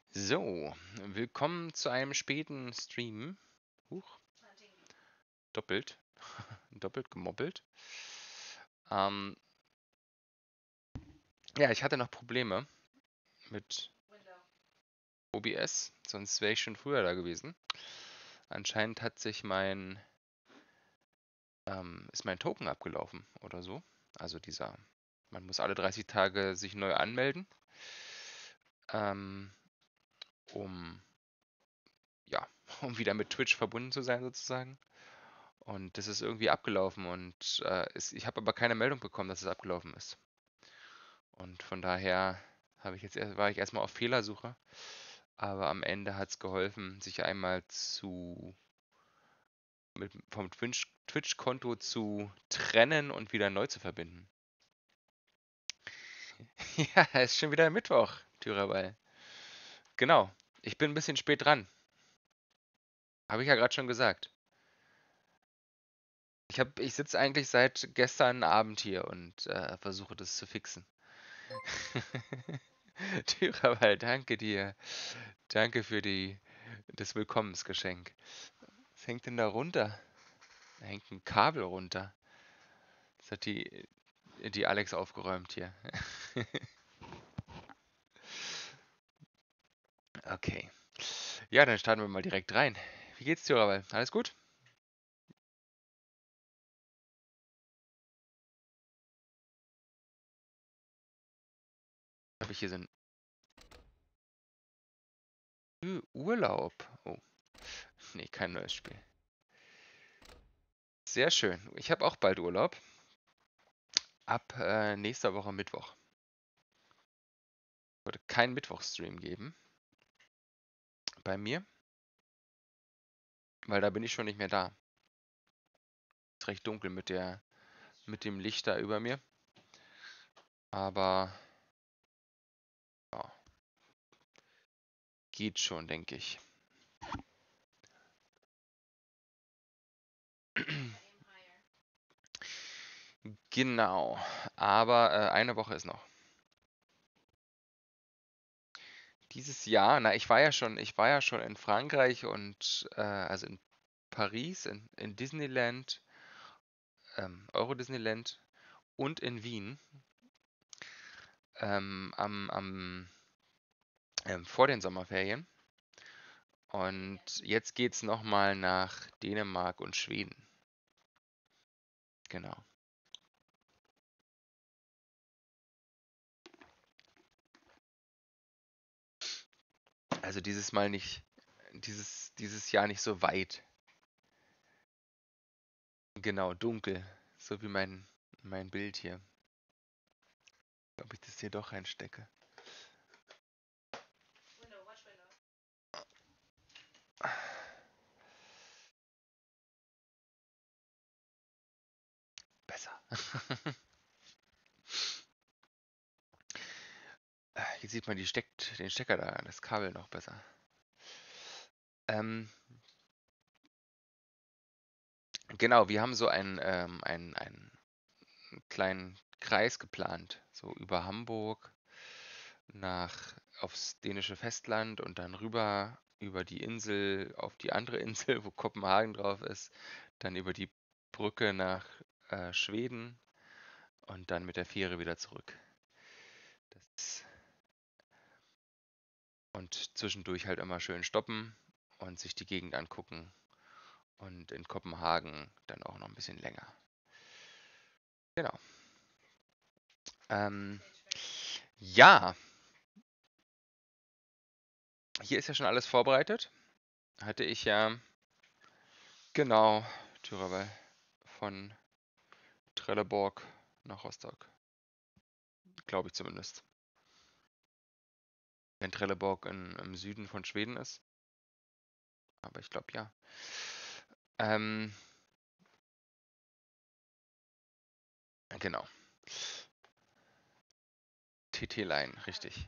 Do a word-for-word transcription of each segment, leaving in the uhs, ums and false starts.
So, willkommen zu einem späten Stream. Huch, doppelt. Doppelt gemoppelt. Ähm, ja, ich hatte noch Probleme mit O B S, sonst wäre ich schon früher da gewesen. Anscheinend hat sich mein, ähm, ist mein Token abgelaufen oder so. Also dieser, man muss alle dreißig Tage sich neu anmelden, ähm, um, ja, um wieder mit Twitch verbunden zu sein sozusagen. Und das ist irgendwie abgelaufen und äh, ist, ich habe aber keine Meldung bekommen, dass es abgelaufen ist. Und von daher habe ich jetzt erst, war ich erstmal auf Fehlersuche. Aber am Ende hat es geholfen, sich einmal zu mit, vom Twitch, Twitch-Konto zu trennen und wieder neu zu verbinden. Ja, es ist schon wieder Mittwoch, Thürerball. Genau. Ich bin ein bisschen spät dran. Habe ich ja gerade schon gesagt. Ich hab, ich sitze eigentlich seit gestern Abend hier und äh, versuche das zu fixen. Thürerball, danke dir. Danke für die, das Willkommensgeschenk. Was hängt denn da runter? Da hängt ein Kabel runter. Das hat die, die Alex aufgeräumt hier. Okay. Ja, dann starten wir mal direkt rein. Wie geht's dir, Rabal? Alles gut? Habe ich hier so einen Ü- Urlaub? Oh, nee, kein neues Spiel. Sehr schön. Ich habe auch bald Urlaub. Ab äh, nächster Woche Mittwoch. Wird keinen Mittwochstream geben bei mir, weil da bin ich schon nicht mehr da. Ist recht dunkel mit der, mit dem Licht da über mir. Aber ja, geht schon, denke ich. Genau. Aber äh, eine Woche ist noch. Dieses Jahr, na, ich war ja schon, ich war ja schon in Frankreich und äh, also in Paris, in, in Disneyland, ähm, Euro Disneyland und in Wien ähm, am, am ähm, vor den Sommerferien. Und jetzt geht's nochmal nach Dänemark und Schweden. Genau. Also dieses Mal nicht, dieses, dieses Jahr nicht so weit. Genau, dunkel. So wie mein, mein Bild hier. Ob ich das hier doch reinstecke. Besser. Hier sieht man die Steckt, den Stecker da, das Kabel noch besser. Ähm, genau, wir haben so einen, ähm, einen, einen kleinen Kreis geplant, so über Hamburg nach aufs dänische Festland und dann rüber über die Insel auf die andere Insel, wo Kopenhagen drauf ist, dann über die Brücke nach äh, Schweden und dann mit der Fähre wieder zurück. Das, und zwischendurch halt immer schön stoppen und sich die Gegend angucken und in Kopenhagen dann auch noch ein bisschen länger. Genau. Ähm, ja, hier ist ja schon alles vorbereitet. Hatte ich ja, genau, Thürawal von Trelleborg nach Rostock. Glaube ich zumindest. Wenn Trelleborg in, im Süden von Schweden ist. Aber ich glaube ja. Ähm, genau. T T-Line, richtig.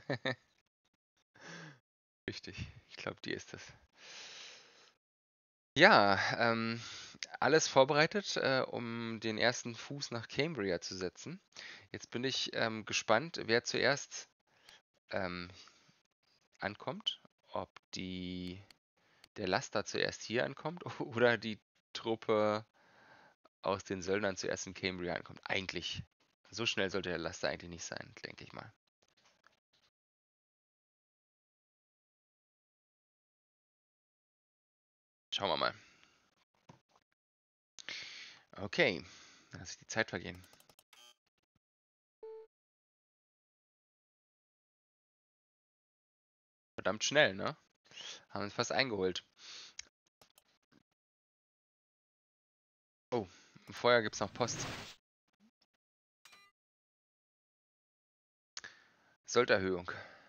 Richtig. Ich glaube, die ist es. Ja, ähm, alles vorbereitet, äh, um den ersten Fuß nach Cambria zu setzen. Jetzt bin ich ähm, gespannt, wer zuerst ähm, ankommt. Ob die, der Laster zuerst hier ankommt oder die Truppe aus den Söldnern zuerst in Cambria ankommt. Eigentlich. So schnell sollte der Laster eigentlich nicht sein, denke ich mal. Schauen wir mal. Okay, lass ich die Zeit vergehen. Verdammt schnell, ne? Haben uns fast eingeholt. Oh, vorher gibt es noch Post. Solderhöhung.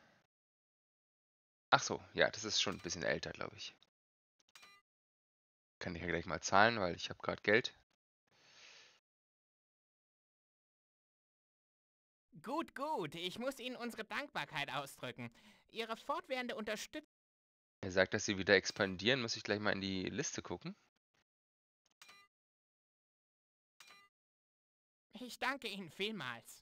Ach so, ja, das ist schon ein bisschen älter, glaube ich. Kann ich ja gleich mal zahlen, weil ich habe gerade Geld. Gut, gut. Ich muss Ihnen unsere Dankbarkeit ausdrücken. Ihre fortwährende Unterstützung. Er sagt, dass sie wieder expandieren. Muss ich gleich mal in die Liste gucken. Ich danke Ihnen vielmals.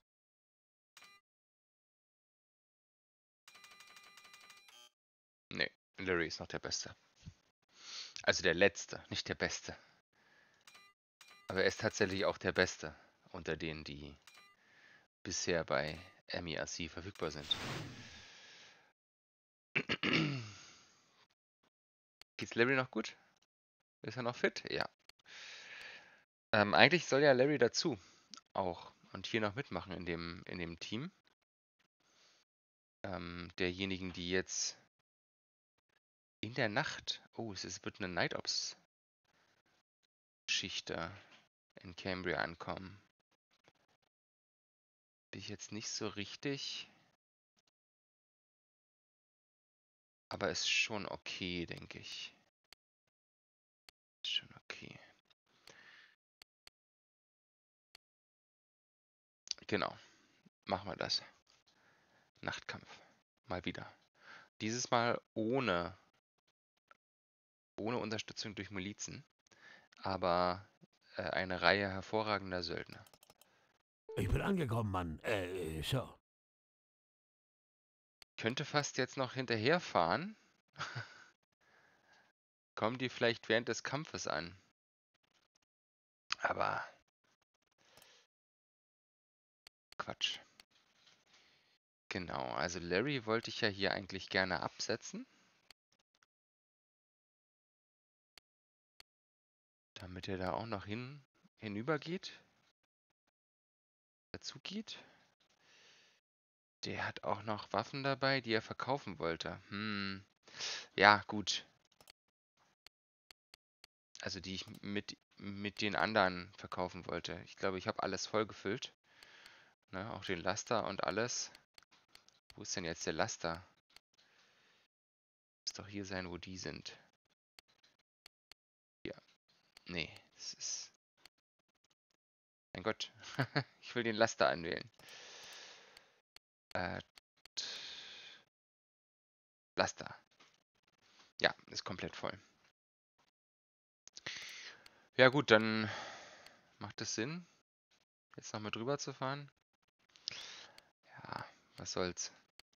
Nee, Larry ist noch der Beste. Also der Letzte, nicht der Beste. Aber er ist tatsächlich auch der Beste unter denen, die bisher bei M I R C verfügbar sind. Geht's Larry noch gut? Ist er noch fit? Ja. Ähm, eigentlich soll ja Larry dazu auch und hier noch mitmachen in dem, in dem Team. Ähm, derjenigen, die jetzt in der Nacht, oh, es ist, wird eine Night Ops Geschichte in Cambria ankommen. Bin ich jetzt nicht so richtig, aber ist schon okay, denke ich. Ist schon okay. Genau, machen wir das. Nachtkampf. Mal wieder. Dieses Mal ohne, ohne Unterstützung durch Milizen, aber äh, eine Reihe hervorragender Söldner. Ich bin angekommen, Mann. Äh, so. Könnte fast jetzt noch hinterherfahren. Kommen die vielleicht während des Kampfes an. Aber Quatsch. Genau, also Larry wollte ich ja hier eigentlich gerne absetzen. Damit er da auch noch hin, hinüber geht. Dazu geht. Der hat auch noch Waffen dabei, die er verkaufen wollte. Hm. Ja, gut. Also die ich mit, mit den anderen verkaufen wollte. Ich glaube, ich habe alles vollgefüllt. Ne, auch den Laster und alles. Wo ist denn jetzt der Laster? Muss doch hier sein, wo die sind. Ja. Nee, das ist... Mein Gott. Ich will den Laster anwählen. Äh, Laster. Ja, ist komplett voll. Ja gut, dann macht es Sinn, jetzt noch mit rüber zu fahren. Ja, was soll's.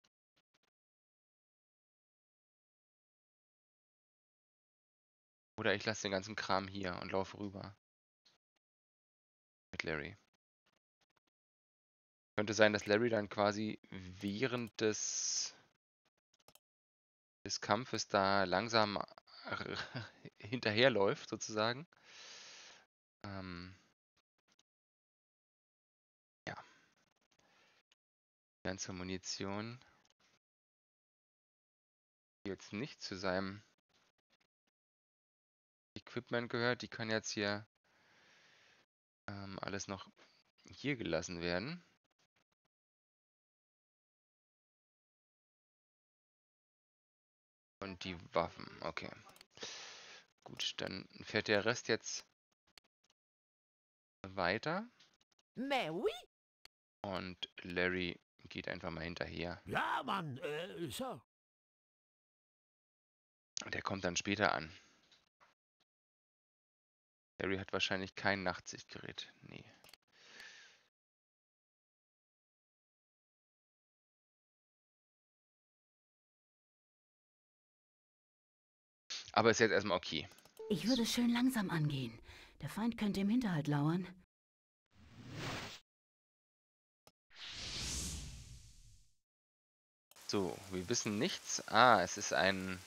Oder ich lasse den ganzen Kram hier und laufe rüber. Mit Larry. Könnte sein, dass Larry dann quasi während des, des Kampfes da langsam hinterherläuft, sozusagen. Ähm, ja. Ganze Munition. Die jetzt nicht zu seinem Equipment gehört. Die kann jetzt hier ähm, alles noch hier gelassen werden. Und die Waffen, okay. Gut, dann fährt der Rest jetzt weiter. Mais oui. Und Larry geht einfach mal hinterher. Ja, Mann. Äh, so. Und der kommt dann später an. Larry hat wahrscheinlich kein Nachtsichtgerät. Nee. Aber ist jetzt erstmal okay. Ich würde es schön langsam angehen. Der Feind könnte im Hinterhalt lauern. So, wir wissen nichts. Ah, es ist ein...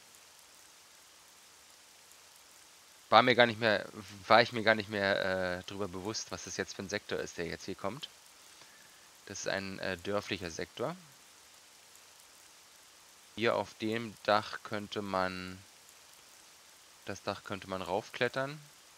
War mir gar nicht mehr, war ich mir gar nicht mehr äh, drüber bewusst, was das jetzt für ein Sektor ist, der jetzt hier kommt. Das ist ein äh, dörflicher Sektor. Hier auf dem Dach könnte man... Das Dach könnte man raufklettern.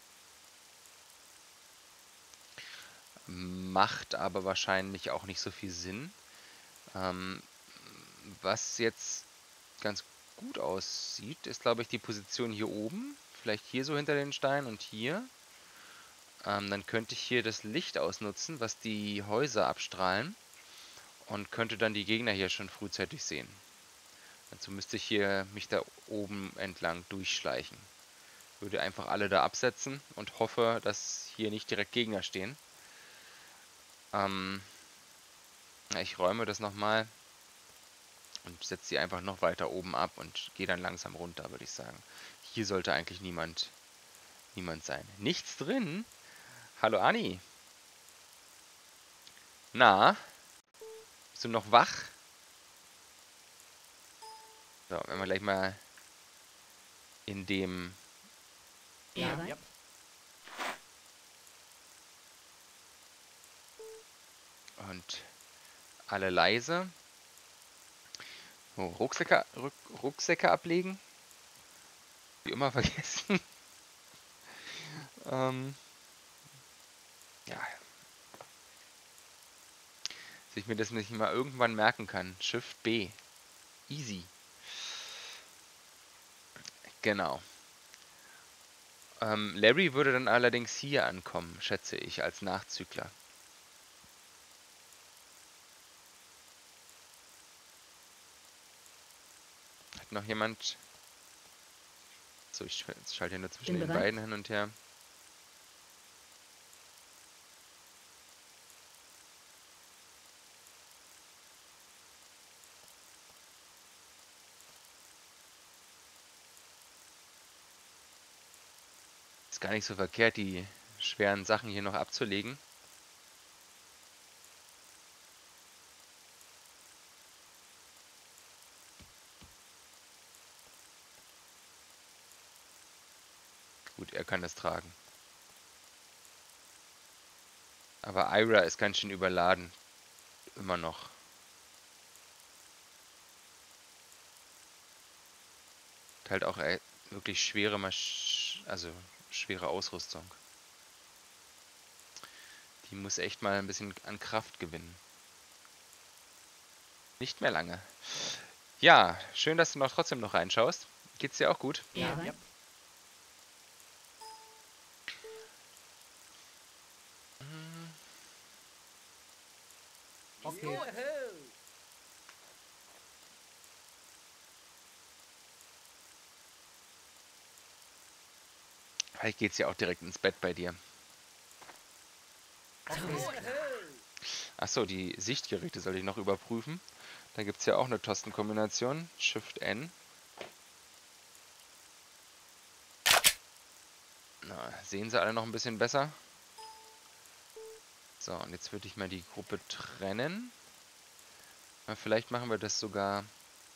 Macht aber wahrscheinlich auch nicht so viel Sinn. Ähm, was jetzt ganz gut aussieht, ist, glaube ich, die Position hier oben. Vielleicht hier so hinter den Steinen und hier. Ähm, dann könnte ich hier das Licht ausnutzen, was die Häuser abstrahlen. Und könnte dann die Gegner hier schon frühzeitig sehen. Dazu müsste ich hier mich da oben entlang durchschleichen. Würde einfach alle da absetzen und hoffe, dass hier nicht direkt Gegner stehen. Ähm, ich räume das nochmal und setze sie einfach noch weiter oben ab und gehe dann langsam runter, würde ich sagen. Hier sollte eigentlich niemand, niemand sein. Nichts drin? Hallo Anni. Na? Bist du noch wach? So, wenn wir gleich mal in dem... Ja. Ja. Und alle leise. Oh, Rucksäcke, Ruck, Rucksäcke ablegen. Wie immer vergessen. ähm, ja. Dass ich mir das nicht mal irgendwann merken kann. Shift B. Easy. Genau. Ähm, Larry würde dann allerdings hier ankommen, schätze ich, als Nachzügler. Hat noch jemand... So, ich schalte hier nur zwischen Bin den bereit. beiden hin und her. Ist gar nicht so verkehrt, die schweren Sachen hier noch abzulegen. Gut, er kann das tragen. Aber Ira ist ganz schön überladen. Immer noch. Hat halt auch äh, wirklich schwere Masch also schwere Ausrüstung. Die muss echt mal ein bisschen an Kraft gewinnen. Nicht mehr lange. Ja, schön, dass du noch trotzdem noch reinschaust. Geht's dir auch gut? Ja. Ja. Okay. Vielleicht geht's ja auch direkt ins Bett bei dir. Achso, die Sichtgeräte soll ich noch überprüfen. Da gibt es ja auch eine Tastenkombination. Shift N. Na, sehen sie alle noch ein bisschen besser? So, und jetzt würde ich mal die Gruppe trennen. Na, vielleicht machen wir das sogar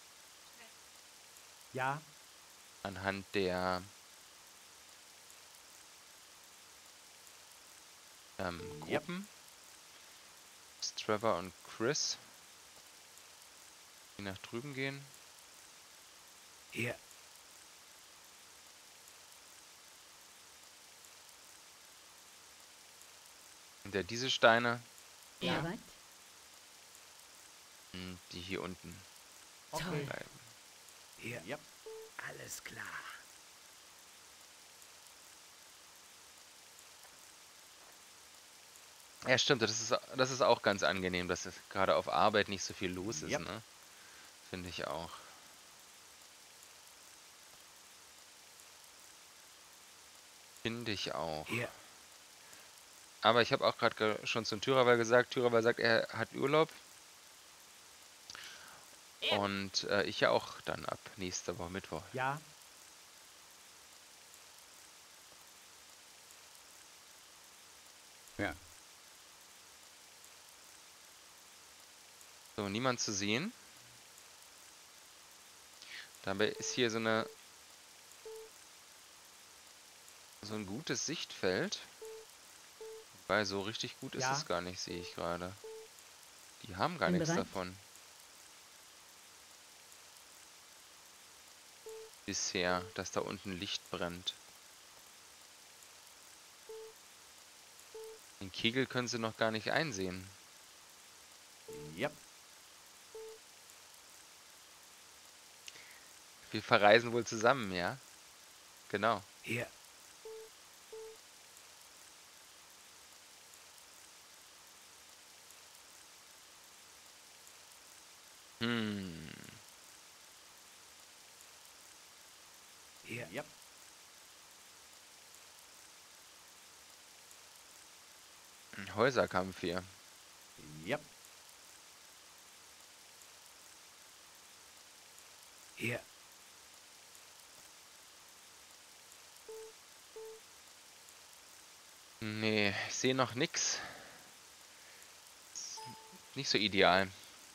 Ja. anhand der ähm, Gruppen. Yep. Trevor und Chris. Die nach drüben gehen. Ja. Und der diese Steine, Ja. Bereit? mh, die hier unten Toll. bleiben. Ja. Yep. Alles klar. Ja, stimmt, das ist, das ist auch ganz angenehm, dass es gerade auf Arbeit nicht so viel los ist, Yep. ne? Finde ich auch. Finde ich auch. Ja. Aber ich habe auch gerade schon zum Thürerweil gesagt, Thürerweil sagt, er hat Urlaub. Ja. Und äh, ich ja auch dann ab nächste Woche Mittwoch. Ja. Ja. So, niemand zu sehen. Dabei ist hier so eine so ein gutes Sichtfeld. Weil so richtig gut ist Ja. es gar nicht, sehe ich gerade. Die haben gar Bin nichts bereit. davon. Bisher, dass da unten Licht brennt. Den Kegel können sie noch gar nicht einsehen. Ja. Wir verreisen wohl zusammen, ja? Genau. Hier. Hm. Hier. Ja. Ein Häuserkampf hier. Ja. Hier. Nee, ich sehe noch nix. Nicht so ideal.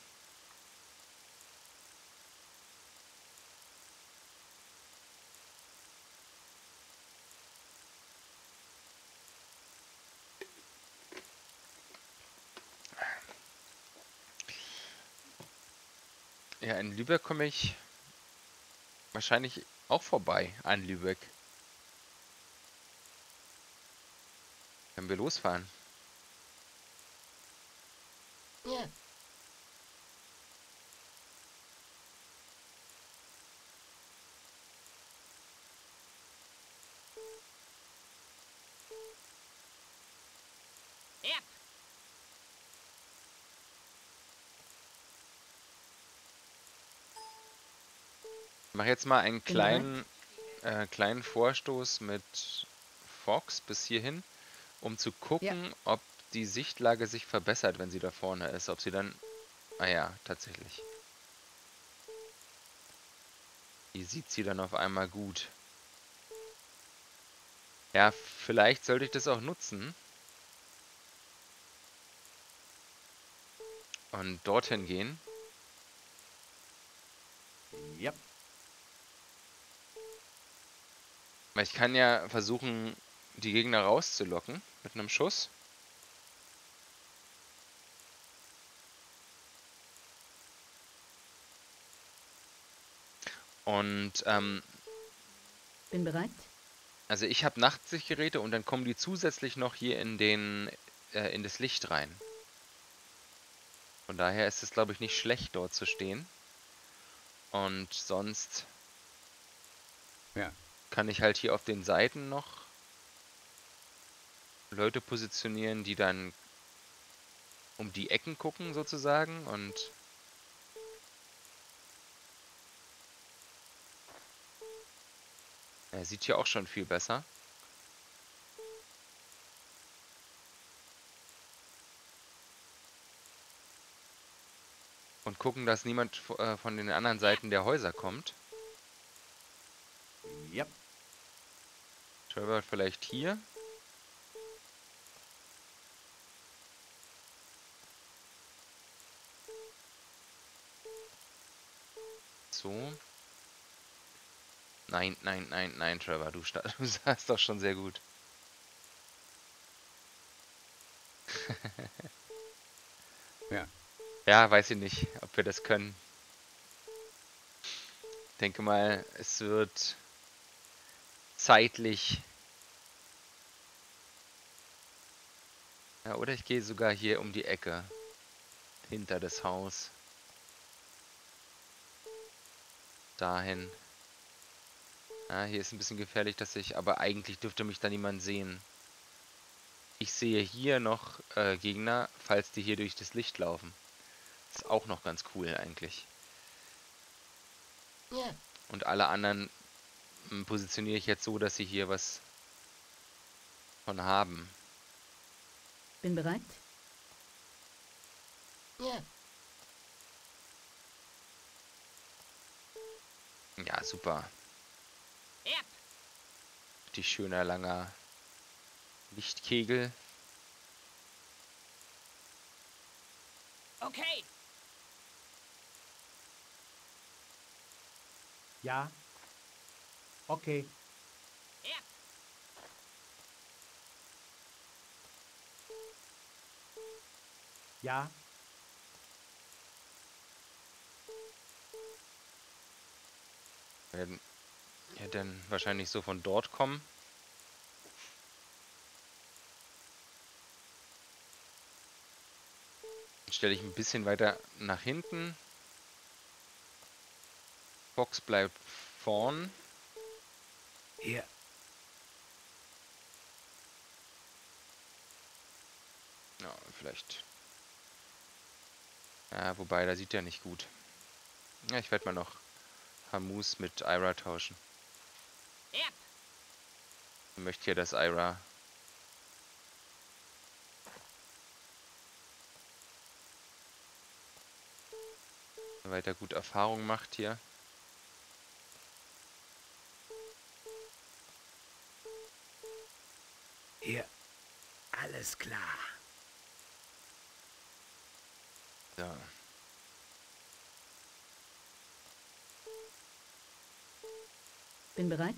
Ja, in Lübeck komme ich wahrscheinlich auch vorbei an Lübeck. Wenn wir losfahren. Ja. Ja. Ich mache jetzt mal einen Bin bereit. kleinen, äh, kleinen Vorstoß mit Fox bis hierhin, um zu gucken, ob die Sichtlage sich verbessert, wenn sie da vorne ist. Ob sie dann... Ah ja, tatsächlich. Die sieht sie dann auf einmal gut. Ja, vielleicht sollte ich das auch nutzen. Und dorthin gehen. Ja. Weil ich kann ja versuchen, die Gegner rauszulocken mit einem Schuss. Und ähm, Bin bereit. also ich habe Nachtsichtgeräte und dann kommen die zusätzlich noch hier in den äh, in das Licht rein. Von daher ist es, glaube ich, nicht schlecht, dort zu stehen. Und sonst Ja. kann ich halt hier auf den Seiten noch Leute positionieren, die dann um die Ecken gucken sozusagen. Und er sieht hier auch schon viel besser. Und gucken, dass niemand äh, von den anderen Seiten der Häuser kommt. Ja. Trevor vielleicht hier. So. Nein, nein, nein, nein, Trevor, du, du sahst doch schon sehr gut. Ja. Ja, weiß ich nicht, ob wir das können. Ich denke mal, es wird zeitlich... Ja, oder ich gehe sogar hier um die Ecke. Hinter das Haus. Dahin. Ja, hier ist ein bisschen gefährlich, dass ich... Aber eigentlich dürfte mich da niemand sehen. Ich sehe hier noch äh, Gegner, falls die hier durch das Licht laufen. Ist auch noch ganz cool eigentlich. Ja. Und alle anderen m, positioniere ich jetzt so, dass sie hier was von haben. Bin bereit. Ja. Ja, super. Ja. Die schöner langer Lichtkegel. Okay. Ja. Okay. Ja. Ja. Wir werden ja dann wahrscheinlich so von dort kommen. Dann stelle ich ein bisschen weiter nach hinten. Fox bleibt vorn. Hier. Ja, vielleicht. Ja, wobei, da sieht er nicht gut. Ja, ich werde mal noch Hamus mit Ira tauschen. Ja. Ich möchte hier, dass Ira weiter gut Erfahrung macht hier. Hier. Alles klar. Ja. Bin bereit.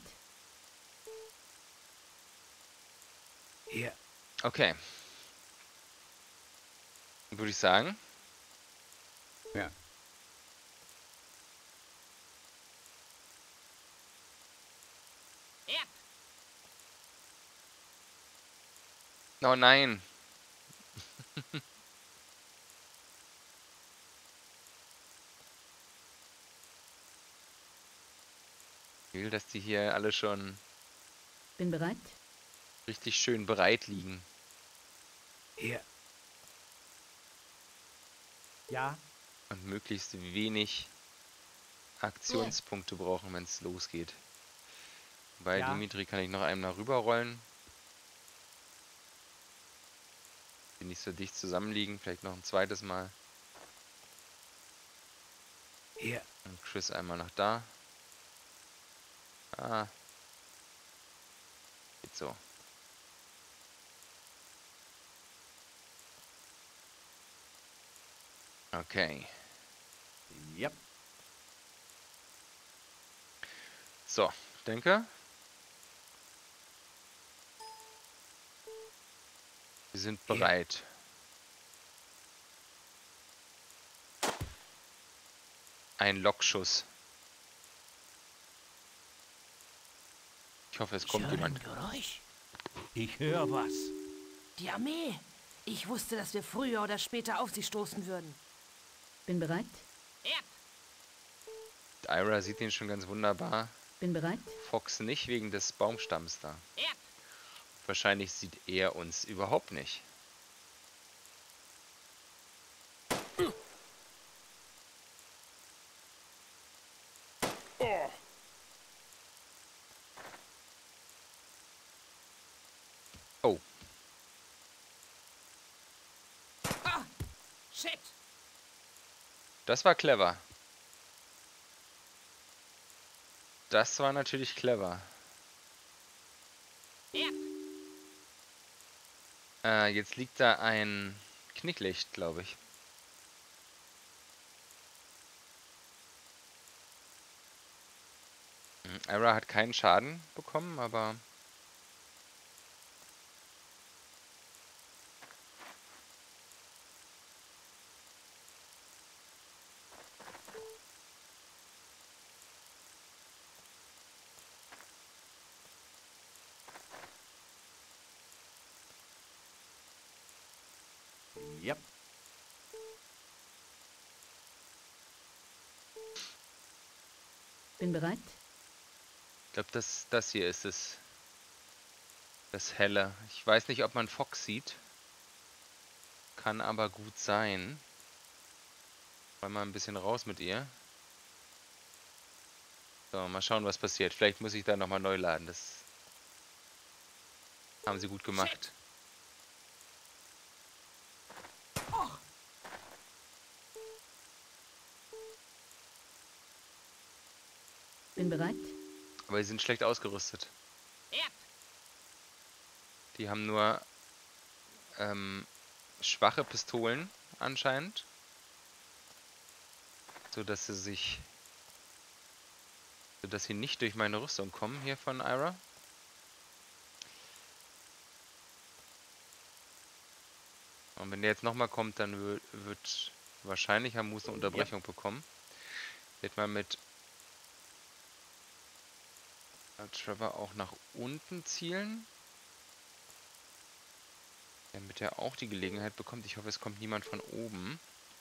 Hier. Okay. Dann würde ich sagen, Ja. Ja. oh nein. Ich will, dass die hier alle schon Bin bereit. richtig schön bereit liegen. Hier. Ja. Und möglichst wenig Aktionspunkte brauchen, wenn es losgeht. Bei Ja. Dimitri kann ich noch einmal rüberrollen. Die nicht so dicht zusammenliegen. Vielleicht noch ein zweites Mal. Hier. Und Chris einmal nach da. Ah. Geht so. Okay. Ja. So, denke. Wir sind bereit. Ein Lockschuss. Ich hoffe, es Ich kommt höre ein jemand. Geräusch. Ich höre was. Die Armee. Ich wusste, dass wir früher oder später auf sie stoßen würden. Bin bereit. Ja. Ira sieht ihn schon ganz wunderbar. Bin bereit. Fox nicht wegen des Baumstamms da. Ja. Wahrscheinlich sieht er uns überhaupt nicht. Oh, Ah. Shit. das war clever. Das war natürlich clever. Ja. Äh, jetzt liegt da ein Knicklicht, glaube ich. Hm, Ira hat keinen Schaden bekommen, aber Ja. Bin bereit. ich glaube, das, das hier ist es. Das Helle. Ich weiß nicht, ob man Fox sieht. Kann aber gut sein. Wollen wir mal ein bisschen raus mit ihr. So, mal schauen, was passiert. Vielleicht muss ich da nochmal neu laden. Das haben sie gut gemacht. Och. Bin bereit. Aber sie sind schlecht ausgerüstet. Ja. Die haben nur ähm, schwache Pistolen anscheinend. So dass sie sich... So dass sie nicht durch meine Rüstung kommen hier von Ira. Und wenn der jetzt nochmal kommt, dann wird, wird wahrscheinlich Hamus eine Unterbrechung yep. bekommen. Wird mal mit Trevor auch nach unten zielen. Damit er auch die Gelegenheit bekommt. Ich hoffe, es kommt niemand von oben.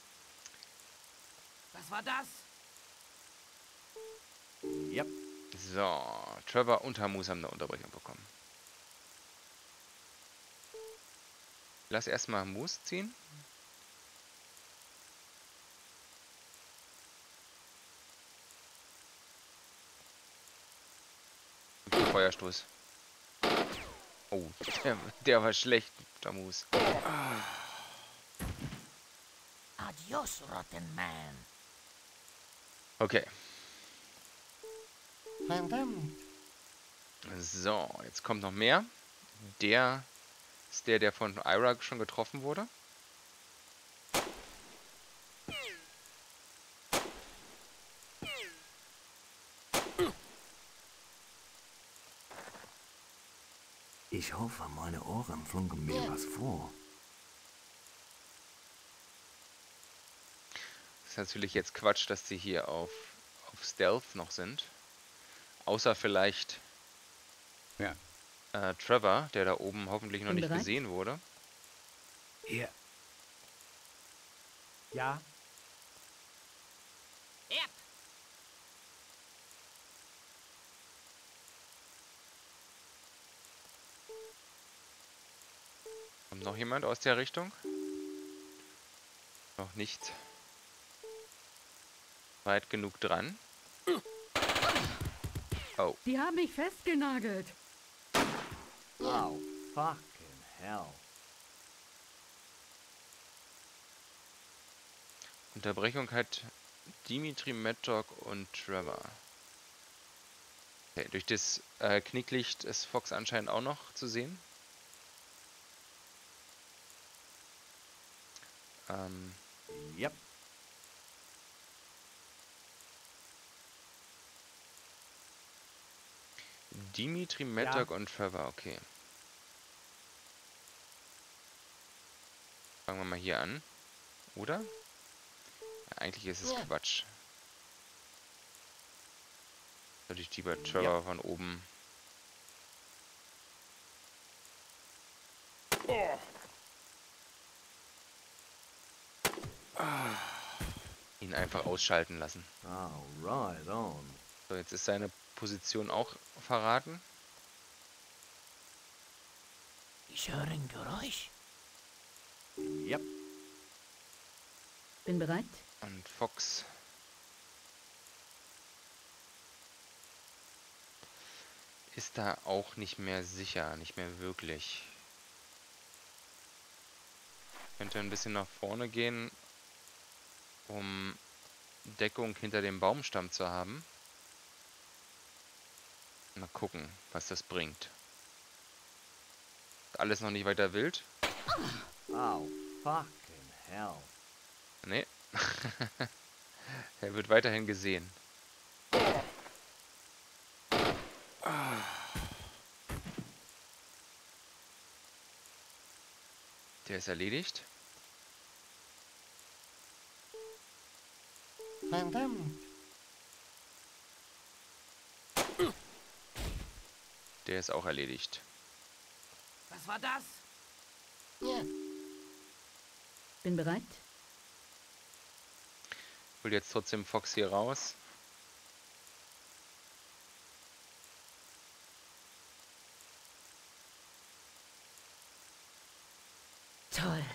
Was war das? Yep. So, Trevor und Hamus haben eine Unterbrechung bekommen. Lass erstmal Hamus ziehen. Feuerstoß. Oh, der, der war schlecht, Hamus. Adios, Rotten Man. Okay. So, jetzt kommt noch mehr. Der ist der, der von Ira schon getroffen wurde. Ich hoffe, meine Ohren flunken mir was vor. Das ist natürlich jetzt Quatsch, dass die hier auf, auf Stealth noch sind. Außer vielleicht Ja. äh, Trevor, der da oben hoffentlich noch Bin nicht bereit. gesehen wurde. Hier. Ja. Erd! Kommt noch jemand aus der Richtung? Noch nicht weit genug dran. Oh. Die haben mich festgenagelt. Oh, fucking hell. Unterbrechung hat Dimitri, Mad-Dog und Trevor. Okay, durch das äh, Knicklicht ist Fox anscheinend auch noch zu sehen. Ähm, Yep. Dimitri, Mad-Dog und Trevor, okay. Fangen wir mal hier an. Oder? Ja, eigentlich ist es Ja. Quatsch. Sollte ich lieber Trevor von oben. Ihn einfach ausschalten lassen. Oh, right on. So, jetzt ist seine Position auch verraten. Ich höre ein Geräusch. Yep. Bin bereit. Und Fox ist da auch nicht mehr sicher, nicht mehr wirklich. Könnte ein bisschen nach vorne gehen, um Deckung hinter dem Baumstamm zu haben. Mal gucken, was das bringt. Alles noch nicht weiter wild. Oh, fucking hell. Nee. Er wird weiterhin gesehen. Der ist erledigt. Verdammt. Der ist auch erledigt. Was war das? Ja. Bin bereit. Hol jetzt trotzdem Fox hier raus. Toll.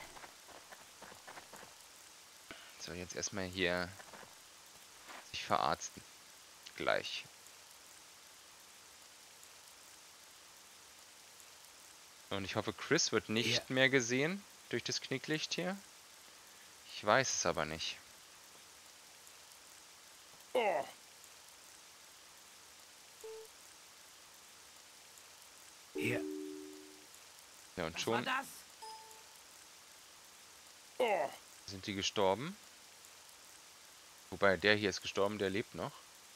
So, jetzt erstmal hier sich verarzten. Gleich. Und ich hoffe, Chris wird nicht Ja. mehr gesehen durch das Knicklicht hier. Ich weiß es aber nicht. Hier. Ja, und Was war schon das? sind die gestorben. Wobei, der hier ist gestorben, der lebt noch.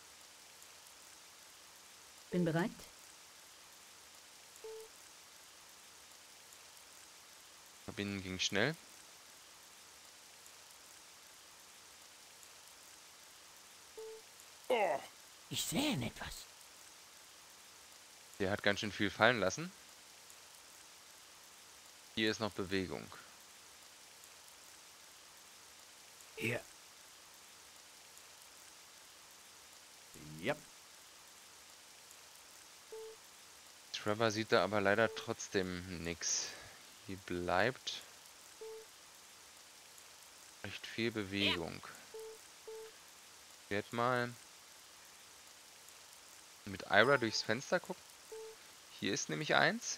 Bin bereit. Verbinden ging schnell. Ich sehe etwas. Der hat ganz schön viel fallen lassen. Hier ist noch Bewegung. Hier. Yep. Trevor sieht da aber leider trotzdem nichts. Hier bleibt recht viel Bewegung. Ich werde mal mit Ira durchs Fenster gucken. Hier ist nämlich eins.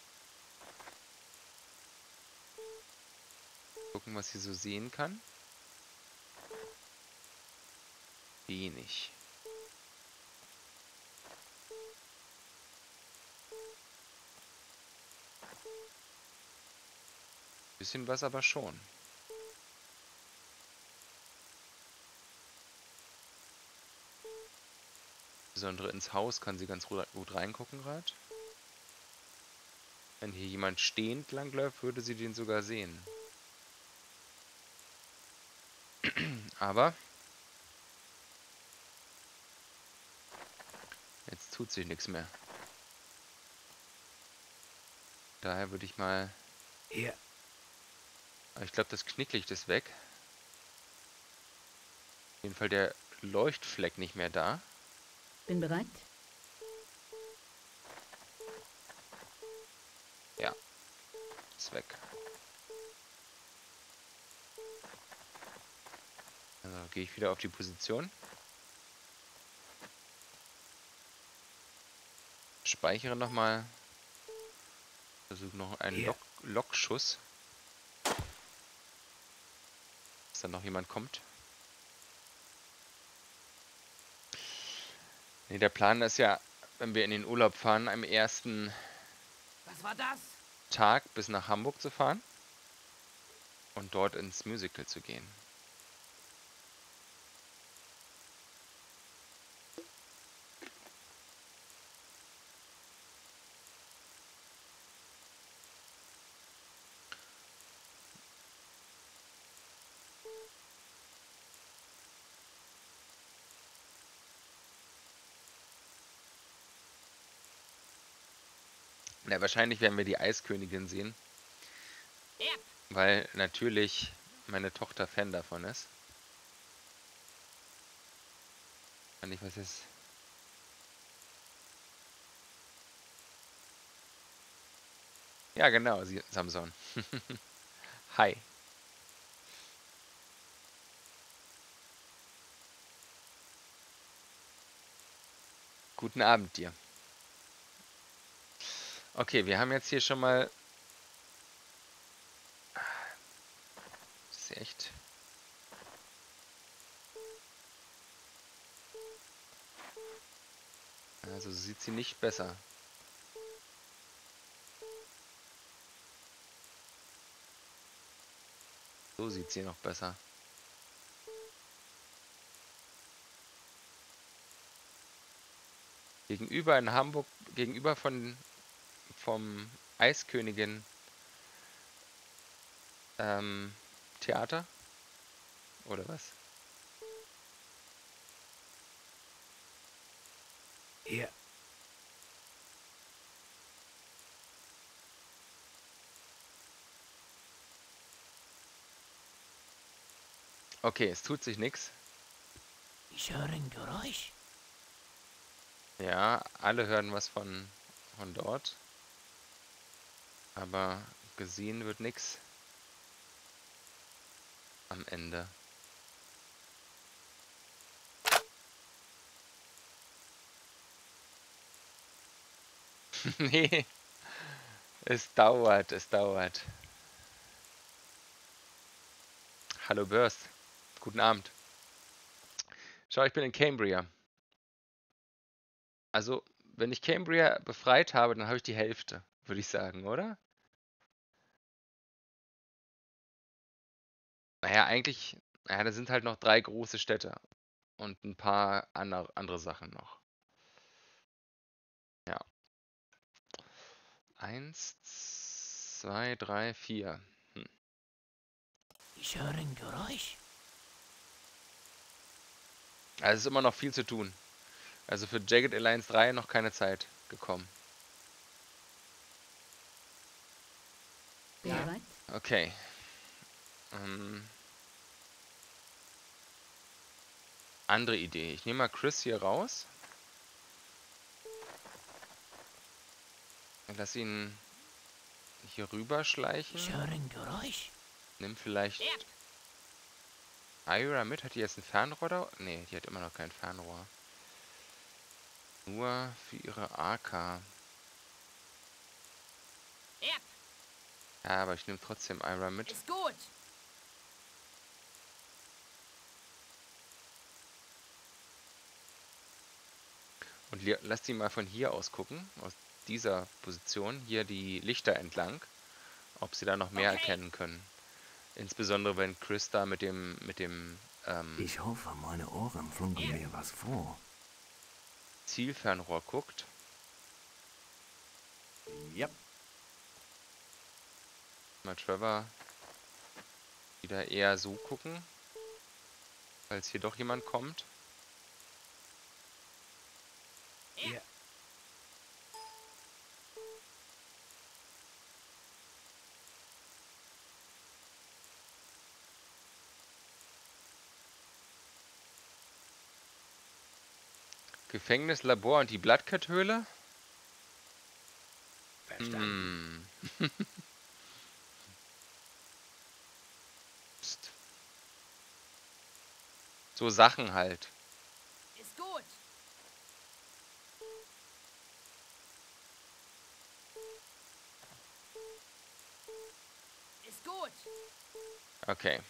Gucken, was sie so sehen kann. Wenig. Bisschen was aber schon. Insbesondere ins Haus kann sie ganz gut reingucken gerade. Wenn hier jemand stehend langläuft, würde sie den sogar sehen. Aber jetzt tut sich nichts mehr. Daher würde ich mal... Hier. Aber ich glaube, das Knicklicht ist weg. Auf jeden Fall der Leuchtfleck nicht mehr da. Bin bereit. Ja, ist weg. Also gehe ich wieder auf die Position. Speichere nochmal. Versuche noch einen Lock Lockschuss. Dass dann noch jemand kommt. Nee, der Plan ist ja, wenn wir in den Urlaub fahren, am ersten Was war das? Tag bis nach Hamburg zu fahren und dort ins Musical zu gehen. Na, wahrscheinlich werden wir die Eiskönigin sehen. Ja. Weil natürlich meine Tochter Fan davon ist. Kann ich was ist? Ja, genau, sie, Samson. Hi. Guten Abend dir. Okay, wir haben jetzt hier schon mal... Das ist echt... Also sieht sie nicht besser. So sieht sie noch besser. Gegenüber in Hamburg, gegenüber von vom Eiskönigin ähm, Theater? Oder was? Hier. Okay, es tut sich nichts. Ich höre ein Geräusch. Ja, alle hören was von, von dort. Aber gesehen wird nichts. Am Ende. Nee. Es dauert, es dauert. Hallo Burst. Guten Abend. Schau, ich bin in Cambria. Also, wenn ich Cambria befreit habe, dann habe ich die Hälfte, würde ich sagen, oder? Naja, eigentlich, naja, da sind halt noch drei große Städte. und ein paar andere, andere Sachen noch. Ja. Eins, zwei, drei, vier. Hm. Ich höre ein Geräusch. Also es ist immer noch viel zu tun. Also für Jagged Alliance drei noch keine Zeit gekommen. Bereit? Okay. Ähm, andere Idee. Ich nehme mal Chris hier raus. Lass ihn hier rüber schleichen. Ich höre ein Geräusch. Nimm vielleicht Ja. Ira mit. Hat die jetzt ein Fernrohr da? Nee, die hat immer noch kein Fernrohr. Nur für ihre A K. Ja. Ja, aber ich nehme trotzdem Ira mit. Ist gut. Und li- lass die mal von hier aus gucken. Aus dieser Position. Hier die Lichter entlang. Ob sie da noch mehr Okay. erkennen können. Insbesondere wenn Chris da mit dem, mit dem ähm, Ich hoffe, meine Ohren flunken mir was vor. Zielfernrohr guckt. Yep. Mal Trevor wieder eher so gucken. Falls hier doch jemand kommt. Ja. Gefängnis, Labor und die Bloodcat-Höhle? Verstanden. Hm. Psst. So Sachen halt. Ist gut. Ist gut. Okay.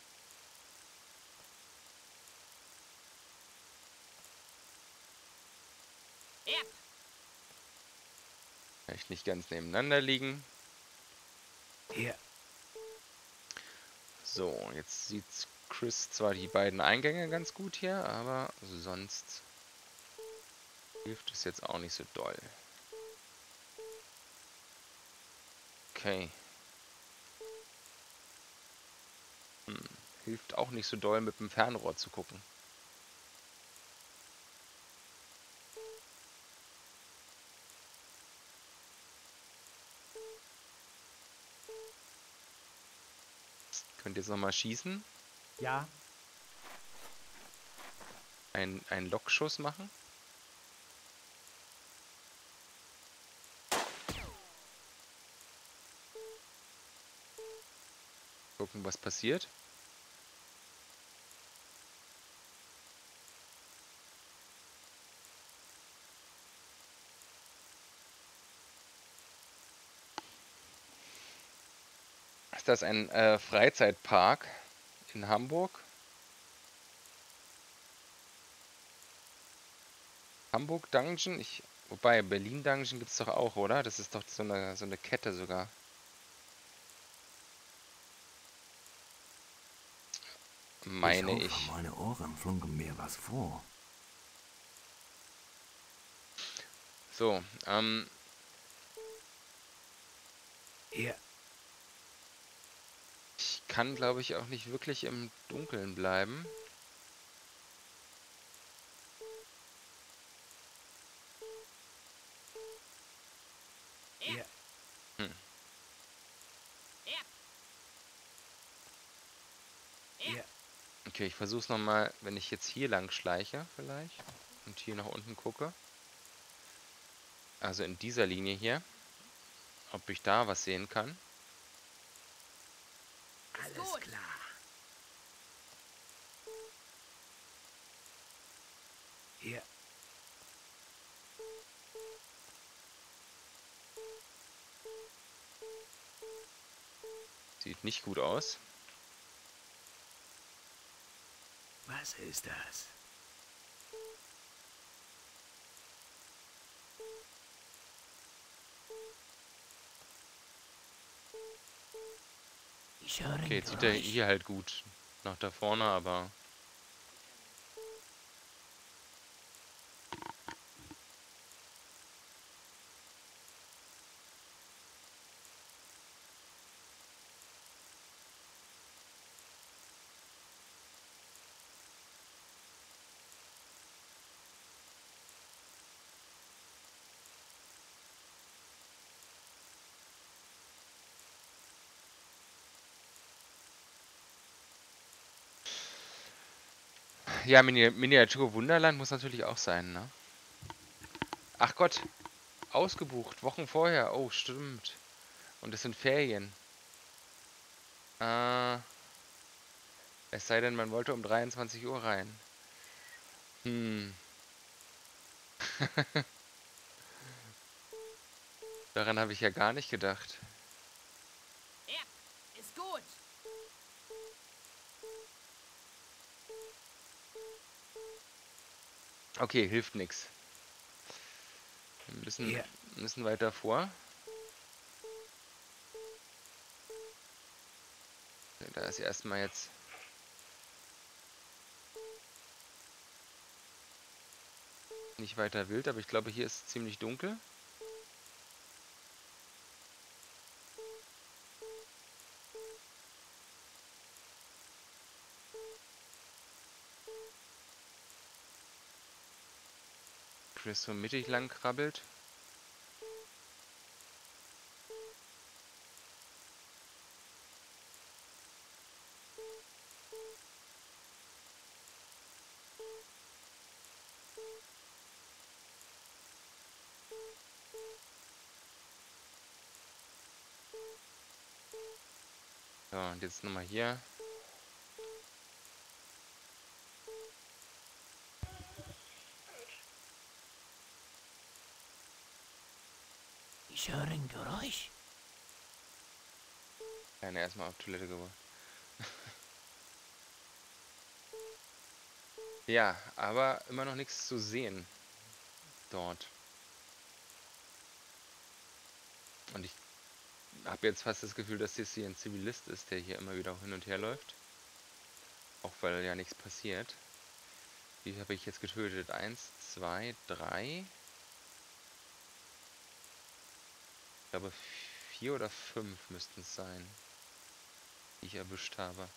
Ja. Vielleicht nicht ganz nebeneinander liegen. Ja. So, jetzt sieht Chris zwar die beiden Eingänge ganz gut hier, aber sonst hilft es jetzt auch nicht so doll. Okay. Hm. Hilft auch nicht so doll mit dem Fernrohr zu gucken. Könnt ihr jetzt nochmal schießen? Ja. Ein, einen Lockschuss machen? Gucken, was passiert. Ist das ein äh, Freizeitpark in Hamburg? Hamburg Dungeon? Ich, wobei, Berlin Dungeon gibt es doch auch, oder? Das ist doch so eine, so eine Kette sogar. Meine ich. ich. hoffe, meine Ohren flunken mir was vor. So, ähm, Ja. ich kann, glaube ich, auch nicht wirklich im Dunkeln bleiben. Ja. Hm. Ja. Ja. Okay, ich versuche es nochmal, wenn ich jetzt hier lang schleiche vielleicht und hier nach unten gucke. Also in dieser Linie hier. Ob ich da was sehen kann. Alles gut. klar. Ja. Sieht nicht gut aus. Was ist das? Ich höre ein Okay, jetzt sieht er Geräusch. hier halt gut nach da vorne, aber Ja, Mini Miniatur Wunderland muss natürlich auch sein, ne? Ach Gott, ausgebucht, Wochen vorher. Oh, stimmt. Und es sind Ferien. Äh, es sei denn, man wollte um dreiundzwanzig Uhr rein. Hm. Daran habe ich ja gar nicht gedacht. Ja, ist gut. Okay, hilft nichts. Wir müssen, Ja. müssen weiter vor. Da ist erstmal jetzt... nicht weiter wild, aber ich glaube, hier ist es ziemlich dunkel. Chris so mittig lang krabbelt. So, und jetzt nochmal hier. Ich höre ein Geräusch. Keine erstmal auf Toilette geworfen. Ja, aber immer noch nichts zu sehen. Dort. Und ich habe jetzt fast das Gefühl, dass das hier ein Zivilist ist, der hier immer wieder hin und her läuft. Auch weil ja nichts passiert. Wie habe ich jetzt getötet? Eins, zwei, drei. Ich glaube vier oder fünf müssten es sein, die ich erwischt habe.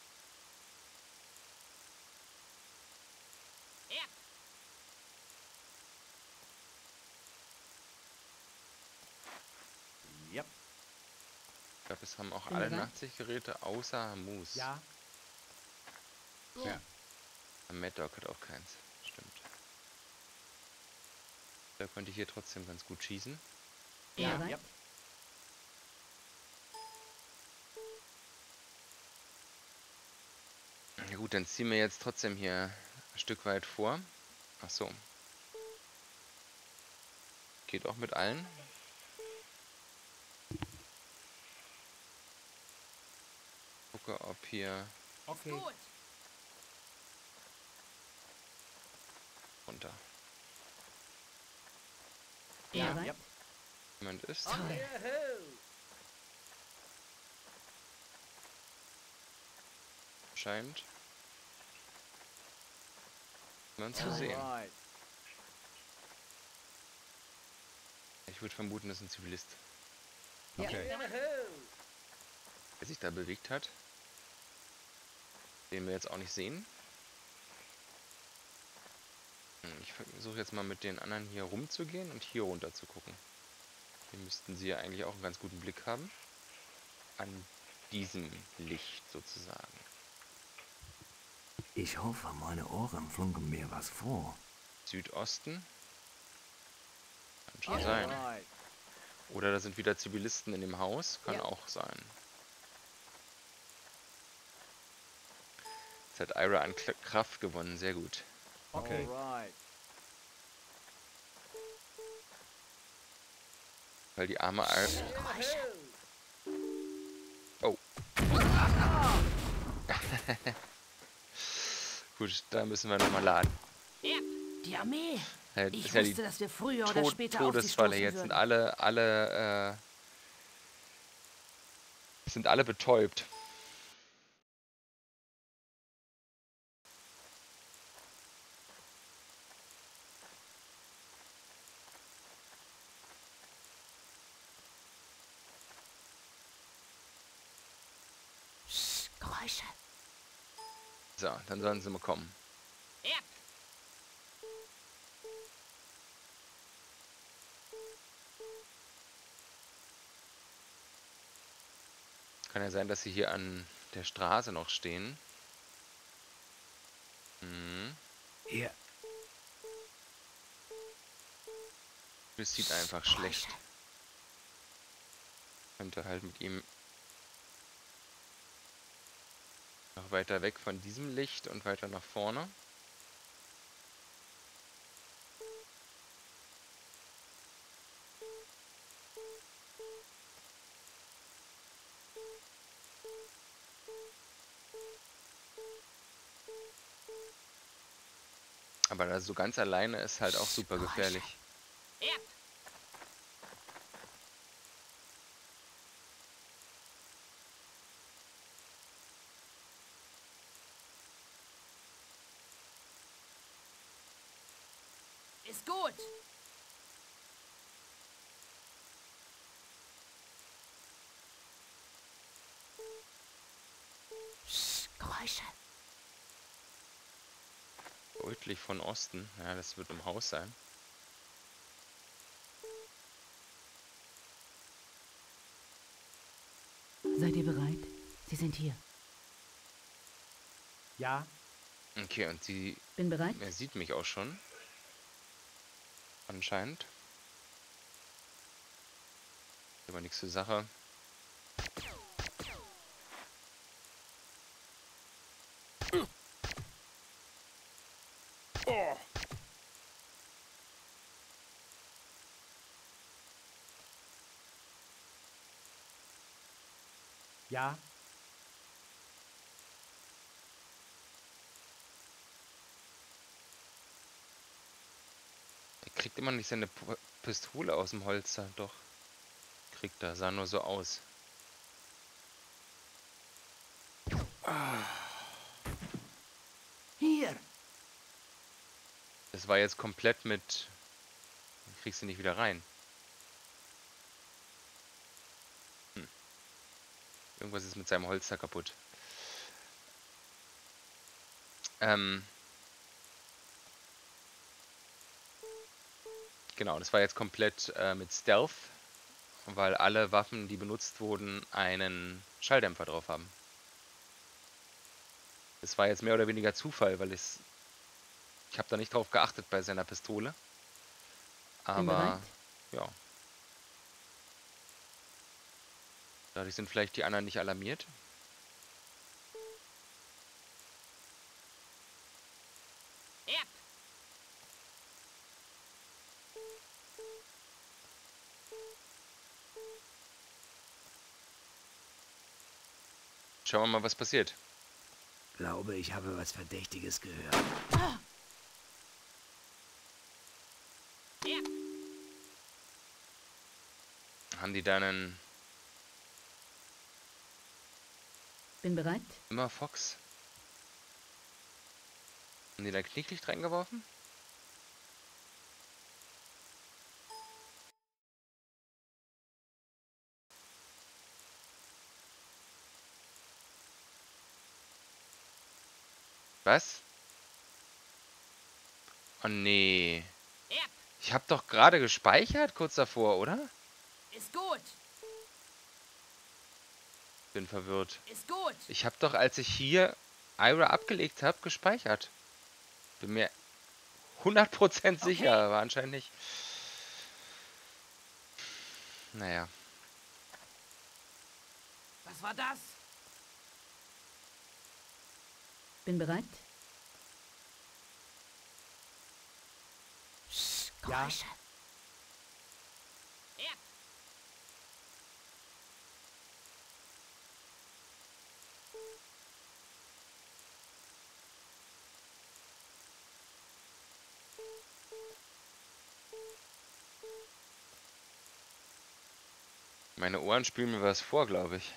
Ja. Ja. Ich glaube, es haben auch Bin alle dabei. Nachtsichtgeräte außer Moose. Ja. Ja. Mad Dog hat auch keins. Stimmt. Da konnte ich hier trotzdem ganz gut schießen. Ja. Ja. Ja gut, dann ziehen wir jetzt trotzdem hier ein Stück weit vor. Ach so. Geht auch mit allen. Gucke, ob hier Okay. Gut. runter Ja. Ja. jemand ist. Toll. Scheint man zu Toll. sehen. Right. Ich würde vermuten, das ist ein Zivilist, Okay. der sich da bewegt hat. Den wir jetzt auch nicht sehen. Hm, Ich versuche jetzt mal mit den anderen hier rumzugehen und hier runter zu gucken. Hier müssten sie ja eigentlich auch einen ganz guten Blick haben. An diesem Licht sozusagen. Ich hoffe, meine Ohren flunken mir was vor. Südosten. Kann schon Ja. sein. Right. Oder da sind wieder Zivilisten in dem Haus. Kann Ja. auch sein. Jetzt hat Ira an Kla- Kraft gewonnen. Sehr gut. Okay. Alright. Weil die arme Ira... Geräusche. Oh. Gut, da müssen wir nochmal laden. Die Armee. Halt, Ich ist ja die wusste, dass wir früher oder Tod später auf sie Todesfalle. stoßen Jetzt sind würden. alle, alle, äh, sind alle betäubt. Psst, Geräusche. So, dann sollen sie mal kommen. Ja. Kann ja sein, dass sie hier an der Straße noch stehen. Mhm. Hier. Das sieht einfach schlecht. Könnte halt mit ihm noch weiter weg von diesem Licht und weiter nach vorne. Aber da so ganz alleine ist halt auch super gefährlich. Ja. Ist gut. Psst, Geräusche. Deutlich von Osten. Ja, das wird im Haus sein. Seid ihr bereit? Sie sind hier. Ja. Okay, und sie, Bin bereit? er sieht mich auch schon. Anscheinend. Aber nichts zur Sache. Ja. Er kriegt immer nicht seine P Pistole aus dem Holster. Doch. Kriegt er. Sah nur so aus. Hier. Das war jetzt komplett mit... Kriegst du nicht wieder rein. Hm. Irgendwas ist mit seinem Holster kaputt. Ähm... Genau, das war jetzt komplett äh, mit Stealth, weil alle Waffen, die benutzt wurden, einen Schalldämpfer drauf haben. Das war jetzt mehr oder weniger Zufall, weil es, ich habe da nicht drauf geachtet bei seiner Pistole. Bin Aber bereit? ja. Dadurch sind vielleicht die anderen nicht alarmiert. Ja. Schauen wir mal, was passiert. Glaube, ich habe was Verdächtiges gehört. Ja. Haben die da einen Bin bereit? immer Fox? Haben die da Knicklicht reingeworfen? Was? Oh nee. Ja. Ich habe doch gerade gespeichert kurz davor, oder? Ist gut. Bin verwirrt. Ist gut. Ich habe doch, als ich hier Ira abgelegt habe, gespeichert. Bin mir hundert Prozent sicher, Okay. aber anscheinend nicht. Naja. Was war das? Bin bereit? Psst, Ja. Geräusche. Ja. Meine Ohren spielen mir was vor, glaube ich.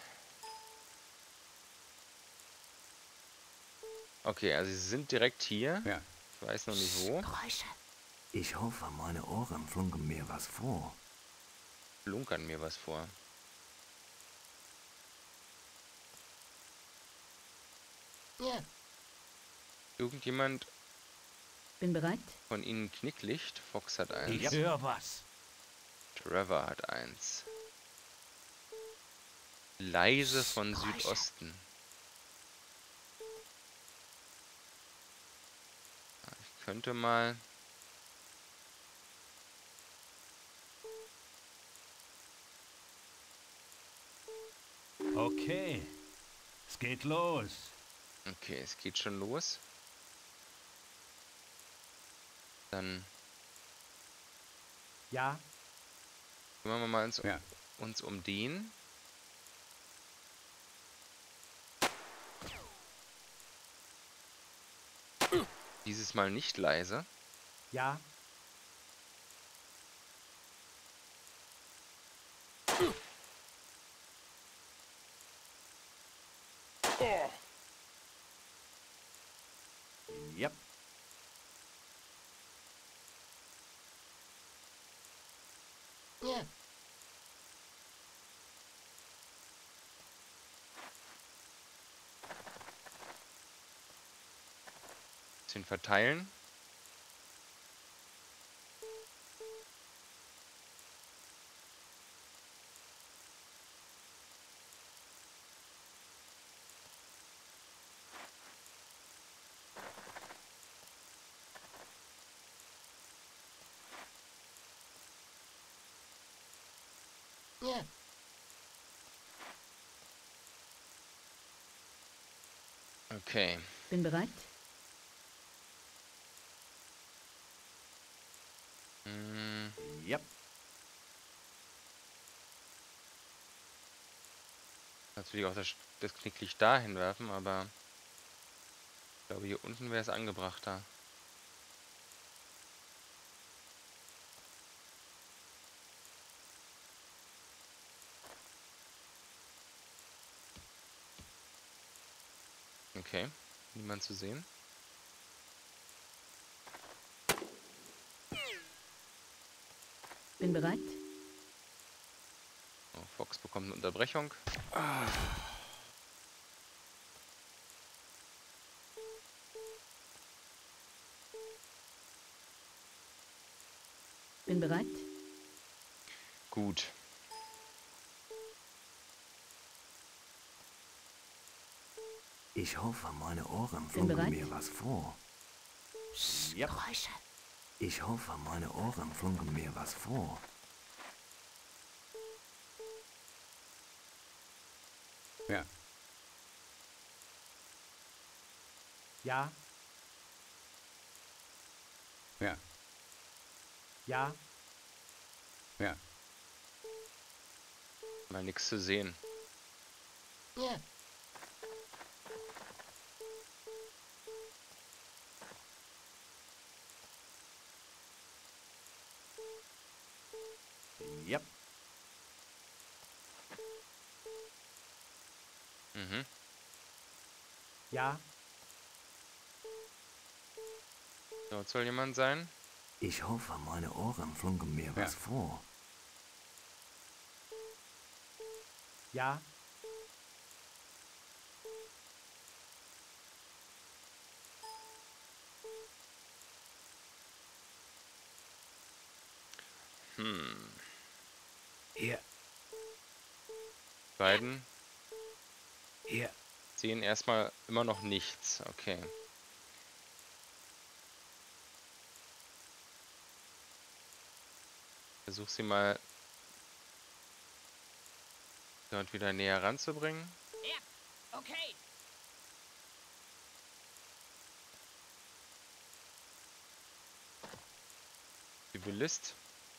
Okay, also sie sind direkt hier. Ja. Ich weiß noch nicht wo. Geräusche. Ich hoffe, meine Ohren flunken mir was vor. Flunkern mir was vor. Ja. Irgendjemand Bin bereit? von ihnen Knicklicht? Fox hat eins. Ich höre was. Trevor hat eins. Leise von Geräusche. Südosten. könnte mal... Okay. Es geht los. Okay, es geht schon los. Dann Ja. kümmern wir mal uns, Ja. uns um den. Dieses Mal nicht leise. Ja. Yep. Ja. Bisschen verteilen. Ja. Okay. Bin bereit. Hm, Yep. natürlich auch das, das Knicklicht dahin werfen, aber ich glaube, hier unten wäre es angebrachter. Okay, niemand zu sehen. Bin bereit. Oh, Fox bekommt eine Unterbrechung. Bin bereit. Gut. Ich hoffe, meine Ohren Bin bereit. flunken mir was vor. Yep. Geräusche. Ich hoffe, meine Ohren flunken mir was vor. Ja. Ja. Ja. Ja. Ja. Mal nichts zu sehen. Ja. Yep. Mhm. Ja. Dort soll jemand sein. Ich hoffe, meine Ohren flunken mir was Ja. vor. Ja. Hm. Hier. Die beiden Hier. sehen erstmal immer noch nichts. Okay. Versuch sie mal dort wieder näher ranzubringen. Ja. Okay. Die Ballist.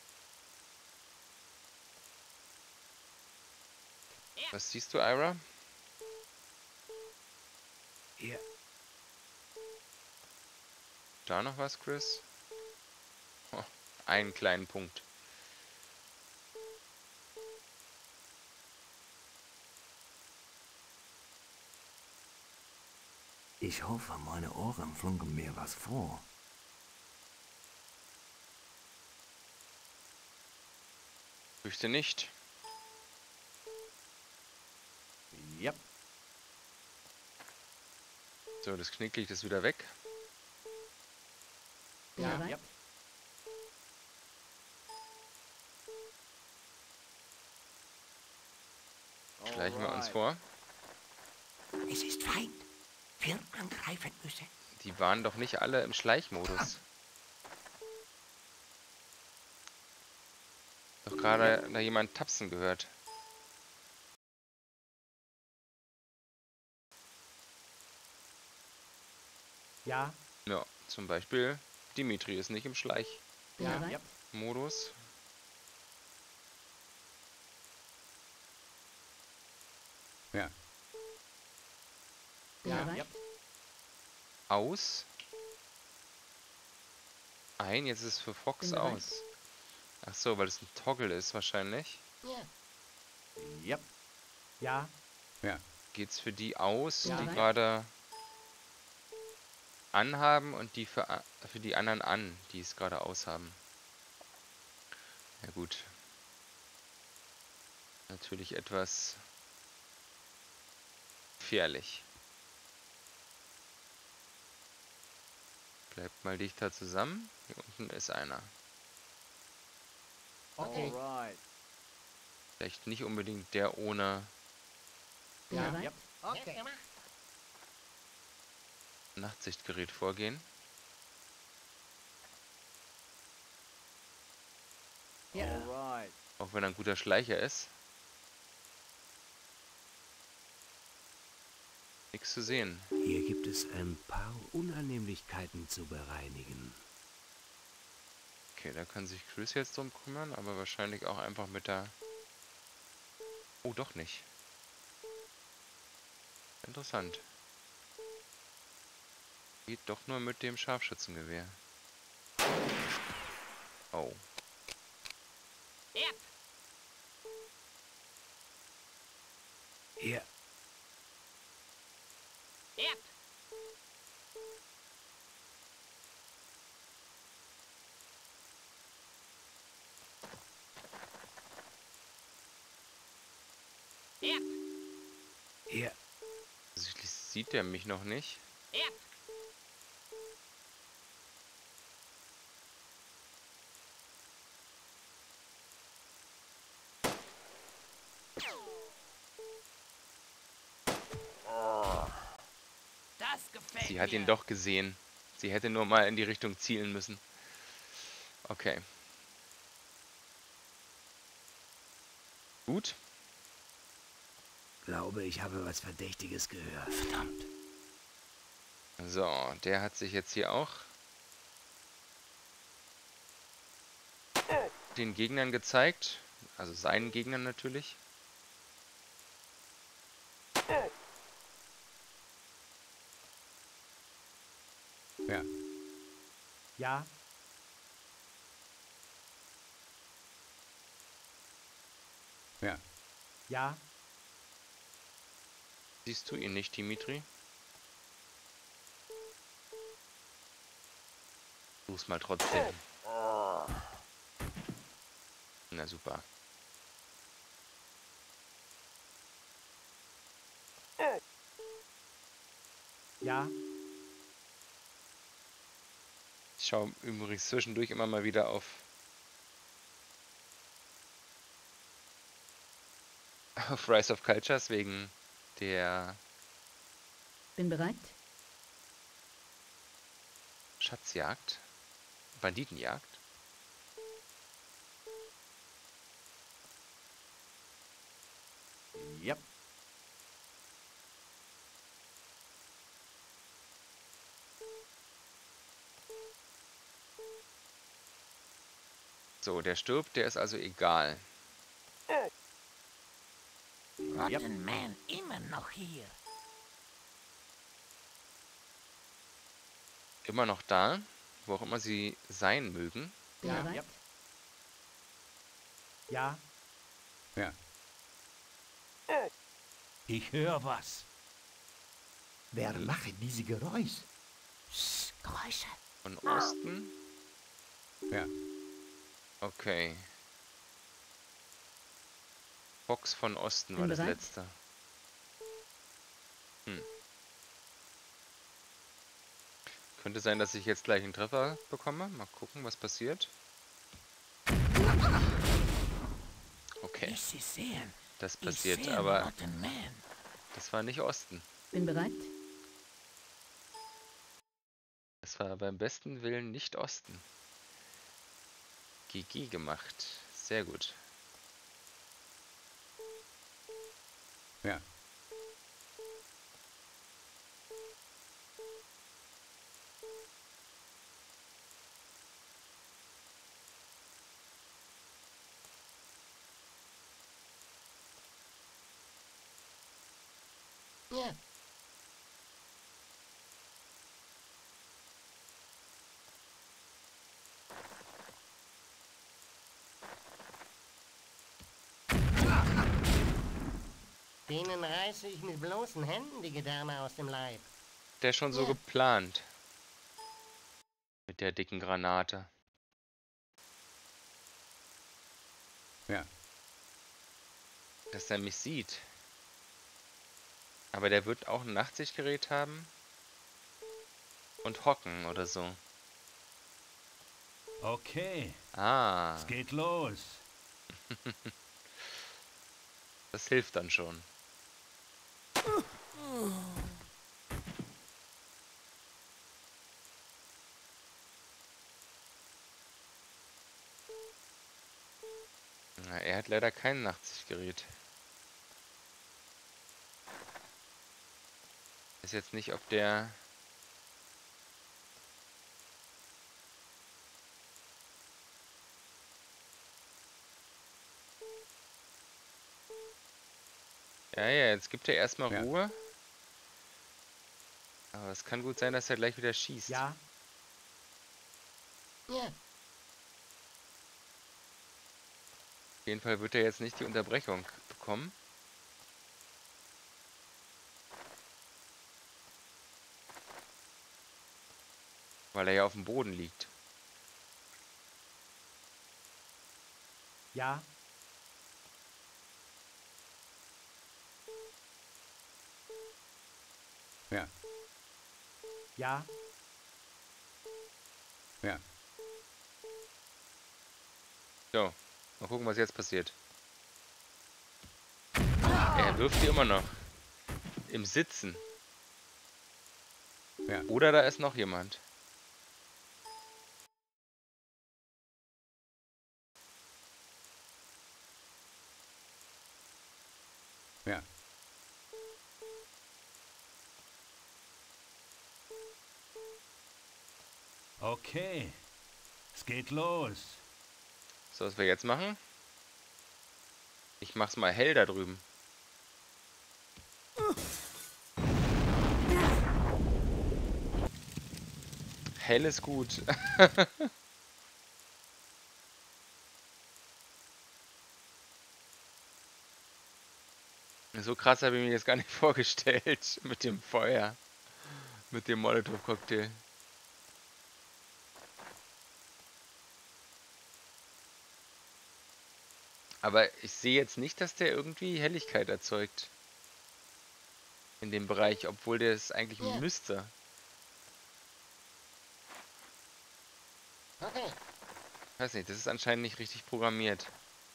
Ja. Was siehst du, Ira? Hier. Da noch was, Chris? Oh, einen kleinen Punkt. Ich hoffe, meine Ohren flunken mir was vor. Fürchte nicht. Yep. So, das Knicklicht ist wieder weg. Bin Ja. bereit. Yep. Schleichen wir uns Alright. vor. Es ist Feind. Wir angreifen müssen. Die waren doch nicht alle im Schleichmodus. Doch gerade da jemand tapsen gehört. Ja. Ja, zum Beispiel Dimitri ist nicht im Bin Ja. bereit. Schleichmodus. Ja. Bin Ja. bereit. Aus. Ein, jetzt ist es für Fox Bin bereit. aus. Ach so, weil es ein Toggle ist wahrscheinlich. Yep. Ja. Ja. Geht's für die aus, Ja. die Bereit. gerade anhaben und die für, a- für die anderen an, die es gerade aushaben. Ja gut. Natürlich etwas gefährlich. Bleibt mal dichter zusammen. Hier unten ist einer. Okay. Alright. Vielleicht nicht unbedingt der ohne Bin Ja. bereit. Yep. Okay. Nachtsichtgerät vorgehen. Ja. Alright. Auch wenn er ein guter Schleicher ist. Nichts zu sehen. Hier gibt es ein paar Unannehmlichkeiten zu bereinigen. Okay, da kann sich Chris jetzt drum kümmern, aber wahrscheinlich auch einfach mit der... Oh, doch nicht. Interessant. Geht doch nur mit dem Scharfschützengewehr. Oh. Yep. Hier. Yep. Yep. Hier. Offensichtlich sieht der mich noch nicht. Yep. Das gefällt Sie hat mir. ihn doch gesehen. Sie hätte nur mal in die Richtung zielen müssen. Okay. Gut. Glaube, ich habe was Verdächtiges gehört. Verdammt. So, der hat sich jetzt hier auch den Gegnern gezeigt. Also seinen Gegnern natürlich. Ja. Ja. Ja. Ja. Siehst du ihn nicht, Dimitri? Versuch's mal trotzdem. Na super. Ja. Ich schaue übrigens zwischendurch immer mal wieder auf auf Rise of Cultures wegen der Bin bereit. Schatzjagd, Banditenjagd. Yep. So, der stirbt, der ist also egal. Rotten Man immer noch hier. Immer noch da, wo auch immer sie sein mögen. Bin Ja. bereit. Yep. Ja. Ja. Ich höre was. Wer macht diese Geräusch? Psst, Geräusche. Von Osten. Ja. Okay. Fox von Osten war Bin das bereit. letzte. Hm. Könnte sein, dass ich jetzt gleich einen Treffer bekomme. Mal gucken, was passiert. Okay, Wie Sie sehen, das ich passiert, sehe aber Rotten Man. das war nicht Osten. Bin bereit. Das war beim besten Willen nicht Osten. G G gemacht. Sehr gut. Ja. Ja. Denen reiße ich mit bloßen Händen die Gedärme aus dem Leib. Der schon so Ja. geplant. Mit der dicken Granate. Ja. Dass er mich sieht. Aber der wird auch ein Nachtsichtgerät haben. Und hocken oder so. Okay, Ah, es geht los. das hilft dann schon. Na, er hat leider kein Nachtsichtgerät. Ist jetzt nicht, ob der... Ja, ja, jetzt gibt er erstmal Ja. Ruhe. Aber es kann gut sein, dass er gleich wieder schießt. Ja. Ja. Auf jeden Fall wird er jetzt nicht die Unterbrechung bekommen. Weil er ja auf dem Boden liegt. Ja. Ja. Ja. Ja. So, mal gucken, was jetzt passiert. Er wirft die immer noch. Im Sitzen. Ja. Oder da ist noch jemand. Ja. Okay, es geht los. So, was wir jetzt machen? Ich mach's mal hell da drüben. Hell ist gut. So krass habe ich mir das gar nicht vorgestellt. Mit dem Feuer. Mit dem Molotow-Cocktail. Aber ich sehe jetzt nicht, dass der irgendwie Helligkeit erzeugt. In dem Bereich, obwohl der es eigentlich Ja. müsste. Okay. Weiß nicht, das ist anscheinend nicht richtig programmiert.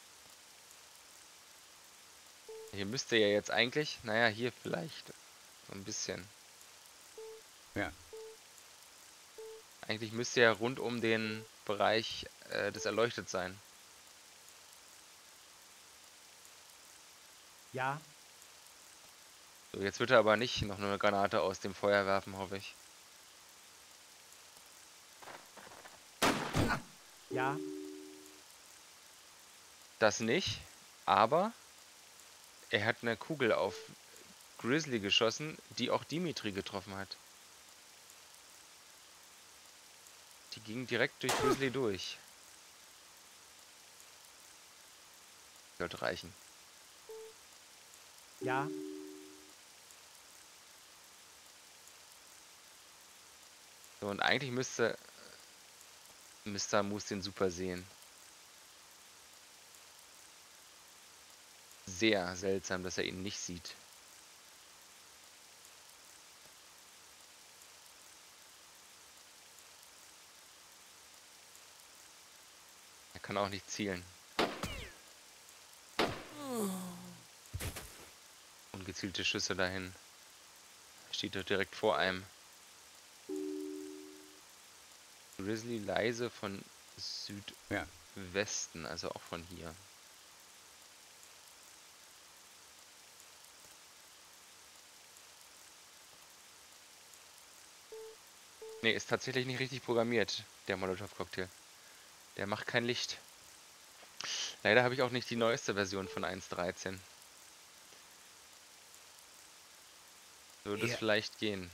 Hier müsste ja jetzt eigentlich, naja, hier vielleicht so ein bisschen. Ja. Eigentlich müsste ja rund um den Bereich äh, das erleuchtet sein. Ja. So, jetzt wird er aber nicht noch eine Granate aus dem Feuer werfen, hoffe ich. Ja. Das nicht, aber er hat eine Kugel auf Grizzly geschossen, die auch Dimitri getroffen hat. Die ging direkt durch Grizzly durch. Sollte reichen. Ja. So, und eigentlich müsste Mister Moose den super sehen. Sehr seltsam, dass er ihn nicht sieht. Er kann auch nicht zielen. Ungezielte Schüsse dahin. Steht doch direkt vor einem. Grizzly leise von Ja. Südwesten, also auch von hier. Ne, ist tatsächlich nicht richtig programmiert, der Molotov-Cocktail. Der macht kein Licht. Leider habe ich auch nicht die neueste Version von eins Punkt dreizehn. Würde es Ja. vielleicht gehen.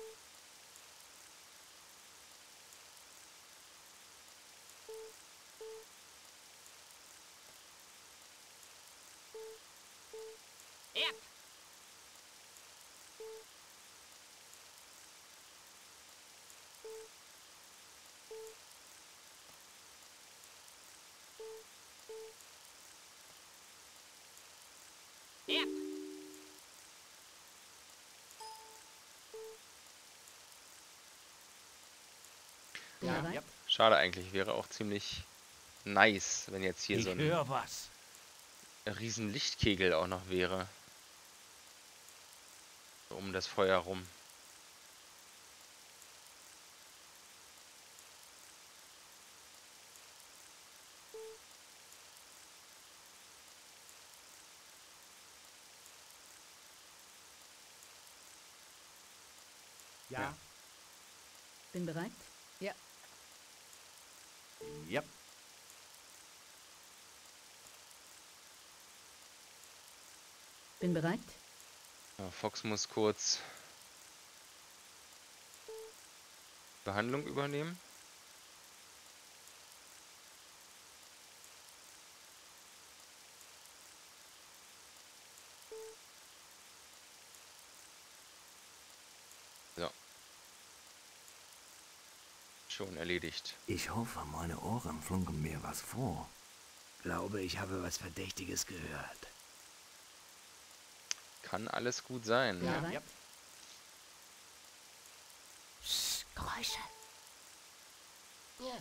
Erd. Erd. Bin Ja. bereit? Ja. Schade eigentlich, wäre auch ziemlich nice, wenn jetzt hier Ich so ein höre was. riesen Lichtkegel auch noch wäre. So um das Feuer rum. Ja. Bin bereit? Ja. Bin bereit? Ja, Fox muss kurz Behandlung übernehmen. So. Schon erledigt. Ich hoffe, meine Ohren flunken mir was vor. Glaube, ich habe was Verdächtiges gehört. Kann alles gut sein. Bin bereit? Ja. Psst, Geräusche. Ja,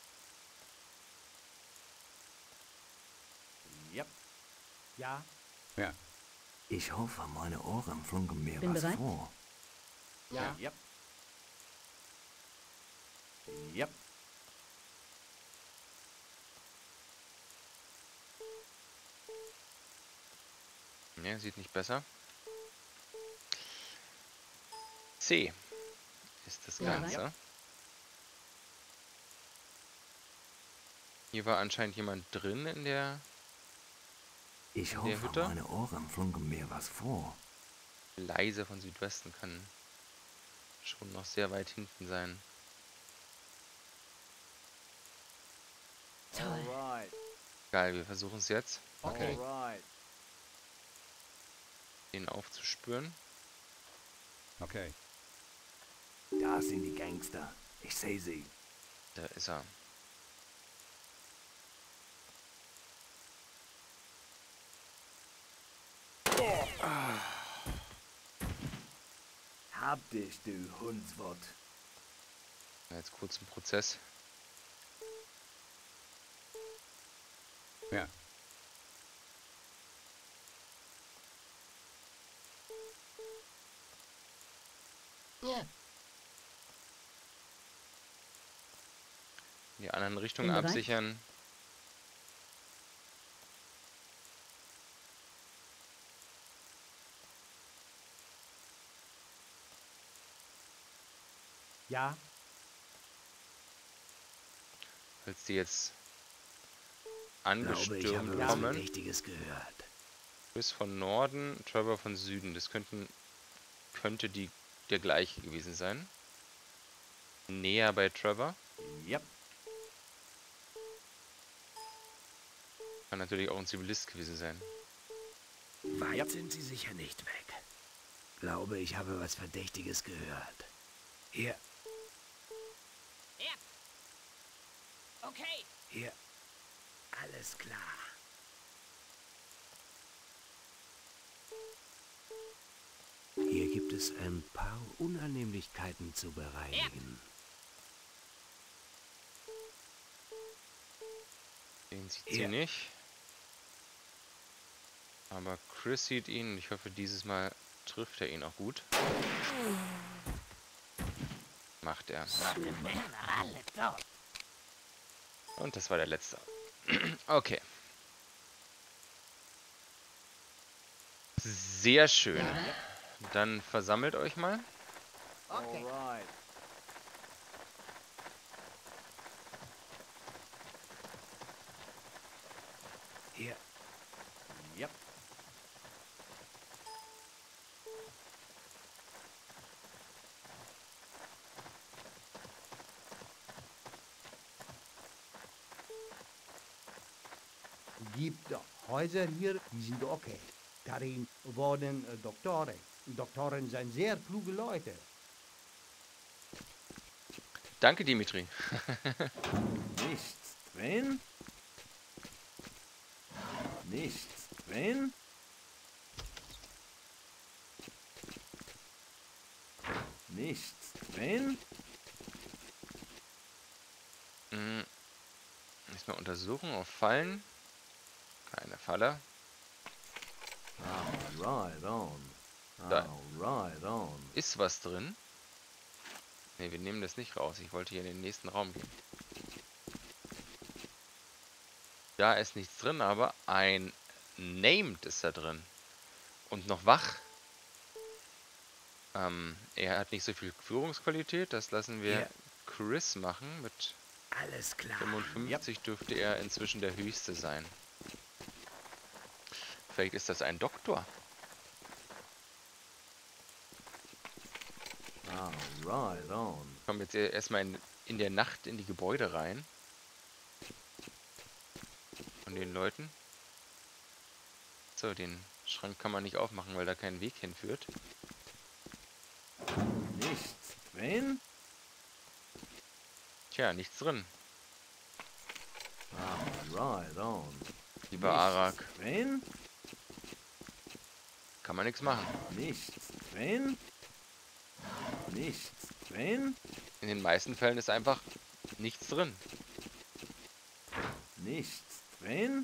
Ja. Ja. Ja. Ich hoffe, meine Ohren flunken mir Bin was bereit? vor. ja, Ja. Ja. Ne, sieht nicht besser. C ist das Ja. Ganze. Hier war anscheinend jemand drin in der Ich In der hoffe, Hütte? meine Ohren flunken mir was vor. leise von Südwesten, kann schon noch sehr weit hinten sein. Toll. Alright. Geil, wir versuchen es jetzt, okay. Alright. den aufzuspüren. Okay. Da sind die Gangster. Ich sehe sie. Da ist er. Hab dich, du Hundswort. Jetzt kurz ein Prozess. Ja. ja. In die anderen Richtungen Bin bereit. absichern. Ja. Falls die jetzt Glaube, ich habe angestürmt was kommen. Verdächtiges gehört. Chris von Norden, Trevor von Süden. Das könnten, könnte die der gleiche gewesen sein. Näher bei Trevor. Ja. Kann natürlich auch ein Zivilist gewesen sein. Weit sind sie sicher nicht weg. Glaube, ich habe was Verdächtiges gehört. Hier, Erd. Okay. hier. Alles klar. Hier gibt es ein paar Unannehmlichkeiten zu bereinigen. Den sieht Ja. sie nicht. Aber Chris sieht ihn. Ich hoffe, dieses Mal trifft er ihn auch gut. macht er. Wir wären alle tot. Und das war der letzte. Okay. Sehr schön. Dann versammelt euch mal. Okay. Alright. Hier. Yep. Gibt Häuser hier, die sind okay. Darin wohnen äh, Doktoren. Doktoren sind sehr kluge Leute. Danke, Dimitri. Nichts drin. Nichts drin. Nichts drin. Hm. Erstmal untersuchen auf Fallen. Keine Falle. Right on. Da. Right on. Ist was drin? Ne, wir nehmen das nicht raus. Ich wollte hier in den nächsten Raum gehen. Da ist nichts drin, aber ein Named ist da drin. Und noch wach. Ähm, er hat nicht so viel Führungsqualität. Das lassen wir Ja. Chris machen. Mit Alles klar. fünfundfünfzig dürfte er inzwischen der höchste sein. Vielleicht ist das ein Doktor. Right on. Kommen jetzt erstmal in, in der Nacht in die Gebäude rein. Von den Leuten. So, den Schrank kann man nicht aufmachen, weil da kein Weg hinführt. Nichts drin. Tja, nichts drin. Right on. Lieber Arak, Drin. kann man nichts machen. Nichts drin. Nichts drin. In den meisten Fällen ist einfach nichts drin. Nichts drin.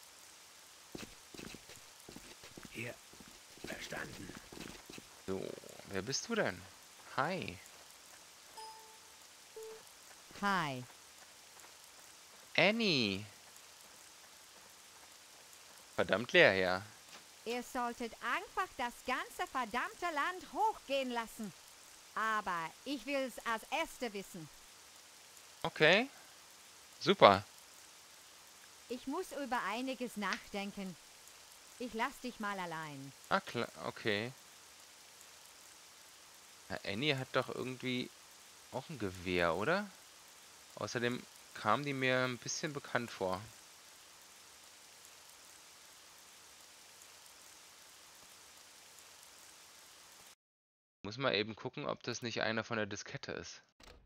Hier. Verstanden. So, wer bist du denn? Hi. Hi. Annie. Verdammt leer her. Ihr solltet einfach das ganze verdammte Land hochgehen lassen. Aber ich will es als Erste wissen. Okay. Super. Ich muss über einiges nachdenken. Ich lass dich mal allein. Ah, klar, okay. Na, Annie hat doch irgendwie auch ein Gewehr, oder? Außerdem kam die mir ein bisschen bekannt vor. Muss mal eben gucken, ob das nicht einer von der Diskette ist.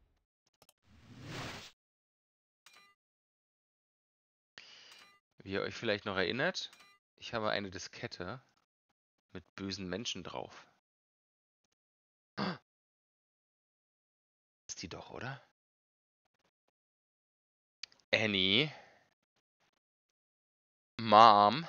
Wie ihr euch vielleicht noch erinnert, ich habe eine Diskette mit bösen Menschen drauf. Ist die doch, oder? Annie. Mom.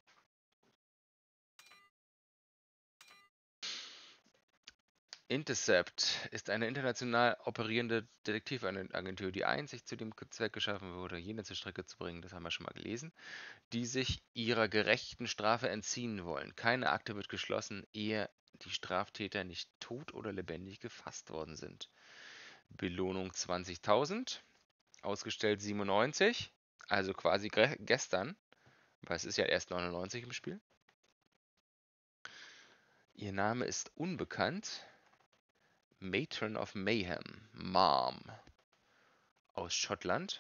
Intercept ist eine international operierende Detektivagentur, die einzig zu dem Zweck geschaffen wurde, jene zur Strecke zu bringen, das haben wir schon mal gelesen, die sich ihrer gerechten Strafe entziehen wollen. Keine Akte wird geschlossen, ehe die Straftäter nicht tot oder lebendig gefasst worden sind. Belohnung zwanzigtausend, ausgestellt siebenundneunzig, also quasi gestern, weil es ist ja erst neunundneunzig im Spiel. Ihr Name ist unbekannt. Matron of Mayhem, Mom, aus Schottland.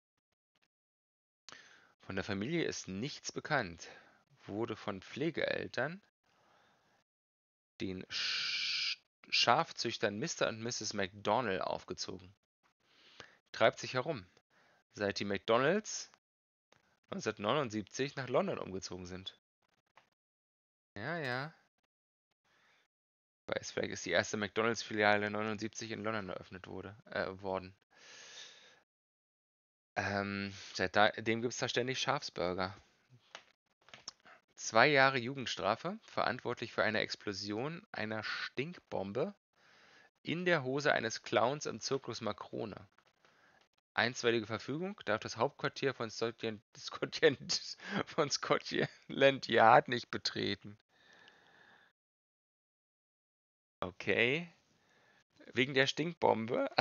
Von der Familie ist nichts bekannt. Wurde von Pflegeeltern, den Sch Schafzüchtern Mister und Misses McDonald aufgezogen. Treibt sich herum, seit die McDonalds neunzehnhundertneunundsiebzig nach London umgezogen sind. Ja, ja. Weiß, vielleicht ist die erste McDonalds-Filiale neunundsiebzig in London eröffnet wurde, äh, worden. Ähm, seitdem gibt es da ständig Schafsburger. Zwei Jahre Jugendstrafe, verantwortlich für eine Explosion einer Stinkbombe in der Hose eines Clowns im Zirkus Makrone. Einstweilige Verfügung darf das Hauptquartier von Scotland, Scotland, von Scotland Yard nicht betreten. Okay. Wegen der Stinkbombe.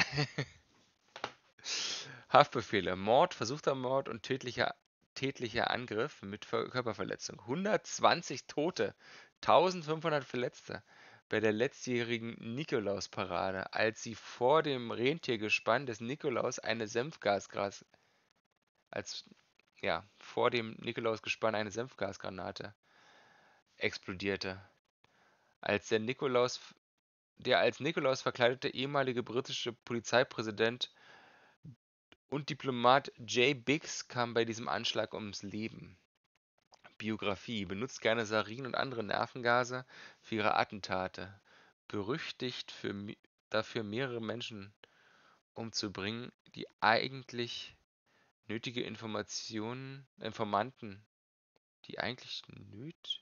Haftbefehle. Mord, versuchter Mord und tödlicher, tätlicher Angriff mit Ver Körperverletzung. hundertzwanzig Tote, eintausendfünfhundert Verletzte bei der letztjährigen Nikolausparade, als sie vor dem Rentiergespann des Nikolaus eine Senfgasgras als ja, vor dem Nikolausgespann eine Senfgasgranate explodierte. Als der Nikolaus der als Nikolaus verkleidete ehemalige britische Polizeipräsident und Diplomat Jay Biggs kam bei diesem Anschlag ums Leben. Biografie. Benutzt gerne Sarin und andere Nervengase für ihre Attentate. Berüchtigt für, dafür, mehrere Menschen umzubringen, die eigentlich nötige Informationen, Informanten, die eigentlich nötig...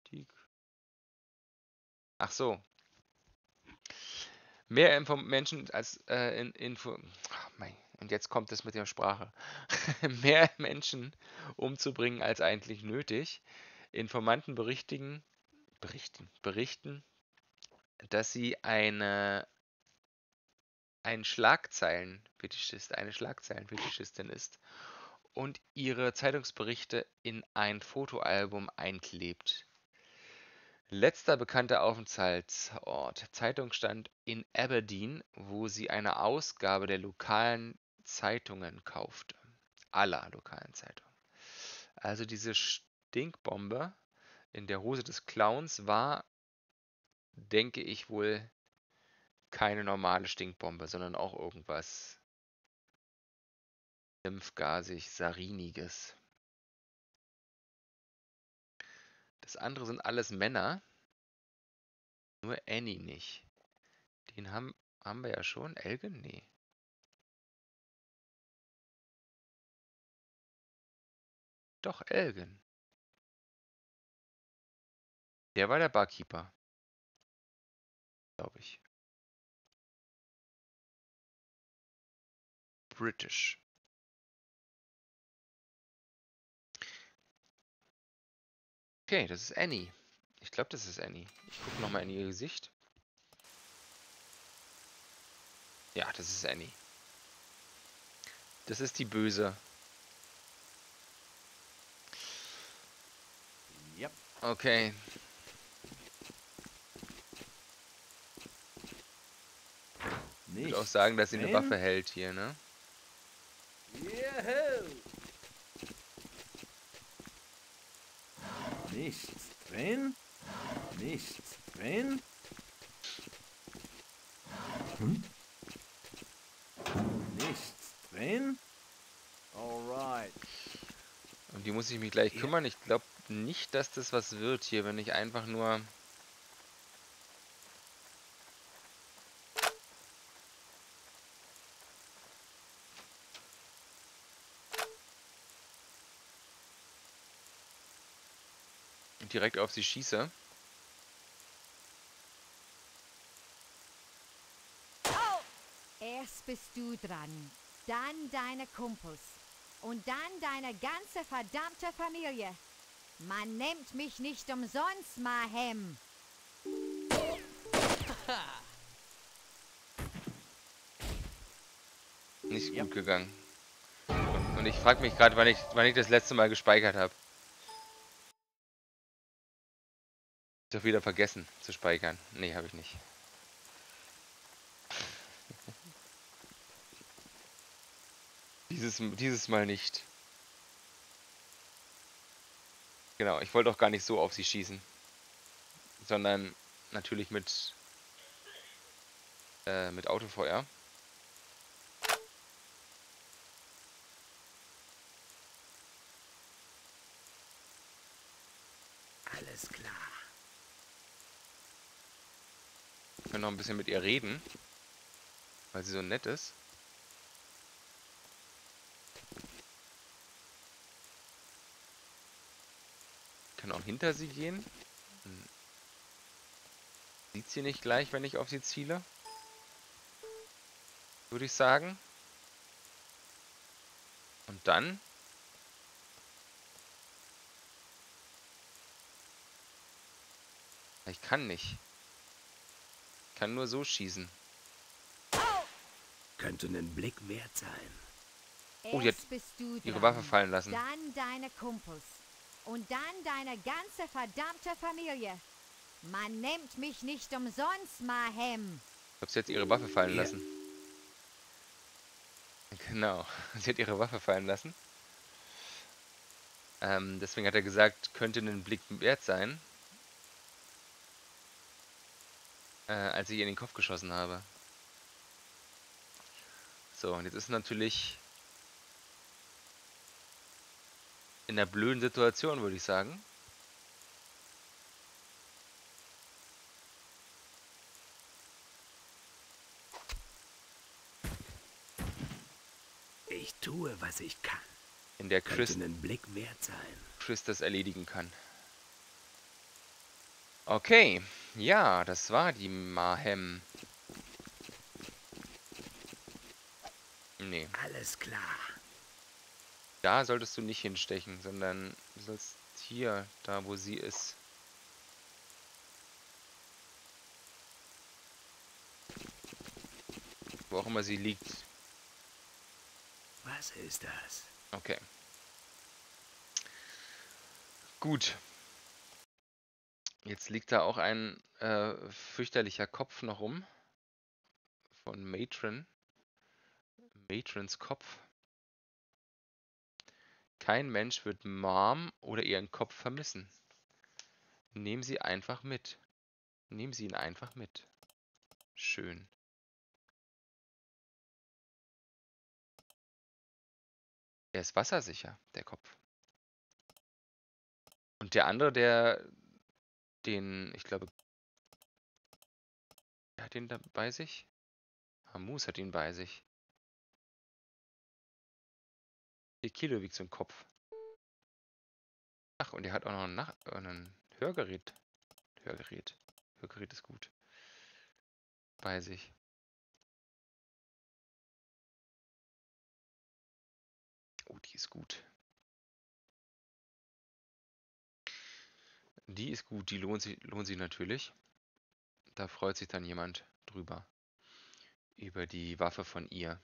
Ach so. Mehr Info Menschen als äh, in, Info... Oh mein, und jetzt kommt es mit der Sprache. Mehr Menschen umzubringen als eigentlich nötig. Informanten berichtigen, berichten, berichten, dass sie eine ein Schlagzeilenfetischist, eine Schlagzeilenfetischistin ist und ihre Zeitungsberichte in ein Fotoalbum einklebt. Letzter bekannter Aufenthaltsort. Zeitungsstand in Aberdeen, wo sie eine Ausgabe der lokalen Zeitungen kaufte. Aller lokalen Zeitungen. Also diese Stinkbombe in der Hose des Clowns war, denke ich, wohl keine normale Stinkbombe, sondern auch irgendwas Senfgasig, Sariniges. Das andere sind alles Männer. Nur Annie nicht. Den haben, haben wir ja schon. Elgin? Nee. Doch, Elgin. Der war der Barkeeper. Glaube ich. British. Okay, das ist Annie. Ich glaube, das ist Annie. Ich gucke nochmal in ihr Gesicht. Ja, das ist Annie. Das ist die Böse. Yep. Okay. Ich Nicht. würde auch sagen, dass sie eine Nein. Waffe hält hier, ne? Juhu. Nichts drin. Nichts drin. Hm? Nichts drin. Alright. Um die muss ich mich gleich kümmern. Ich glaube nicht, dass das was wird hier, wenn ich einfach nur... direkt auf sie schieße. Erst bist du dran, dann deine Kumpels und dann deine ganze verdammte Familie. Man nennt mich nicht umsonst Mahem. Nicht gut gegangen. Und ich frage mich gerade, wann ich, wann ich das letzte Mal gespeichert habe. Doch wieder vergessen zu speichern. Nee, habe ich nicht. Dieses, dieses Mal nicht. Genau, ich wollte auch gar nicht so auf sie schießen. Sondern natürlich mit, äh, mit Autofeuer. Alles klar. Ich kann noch ein bisschen mit ihr reden, weil sie so nett ist. Ich kann auch hinter sie gehen. Hm. Sieht sie nicht gleich, wenn ich auf sie ziele? würde ich sagen. Und dann... Ich kann nicht. Ich kann nur so schießen. Könnte einen Blick wert sein. Oh, die hat Erst bist du ihre dran, Waffe fallen lassen. dann deine Kumpels und dann deine ganze verdammte Familie. Man nennt mich nicht umsonst Mahem. Ich glaube, sie hat ihre Waffe fallen Ja. lassen. Genau, sie hat ihre Waffe fallen lassen. Ähm, deswegen hat er gesagt, könnte einen Blick wert sein. Äh, als ich ihr in den Kopf geschossen habe. So, und jetzt ist natürlich in einer blöden Situation, würde ich sagen. Ich tue, was ich kann. In der Chris, Könnte einen Blick wert sein. Chris das erledigen kann. Okay, ja, das war die Mahem. Nee, Alles klar. da solltest du nicht hinstechen, sondern du sollst hier, da wo sie ist. Wo auch immer sie liegt. Was ist das? Okay. Gut. Jetzt liegt da auch ein äh, fürchterlicher Kopf noch rum. Von Matron. Matrons Kopf. Kein Mensch wird Mom oder ihren Kopf vermissen. Nehmen Sie einfach mit. Nehmen Sie ihn einfach mit. Schön. Er ist wassersicher, der Kopf. Und der andere, der den, ich glaube, der hat ihn da bei sich? Hamus hat ihn bei sich. vier Kilo wiegt so ein Kopf. Ach, und er hat auch noch ein, Nach äh, ein Hörgerät. Hörgerät. Hörgerät ist gut. Bei sich. Oh, die ist gut. Die ist gut, die lohnt sich, lohnt sich natürlich. Da freut sich dann jemand drüber. Über die Waffe von ihr.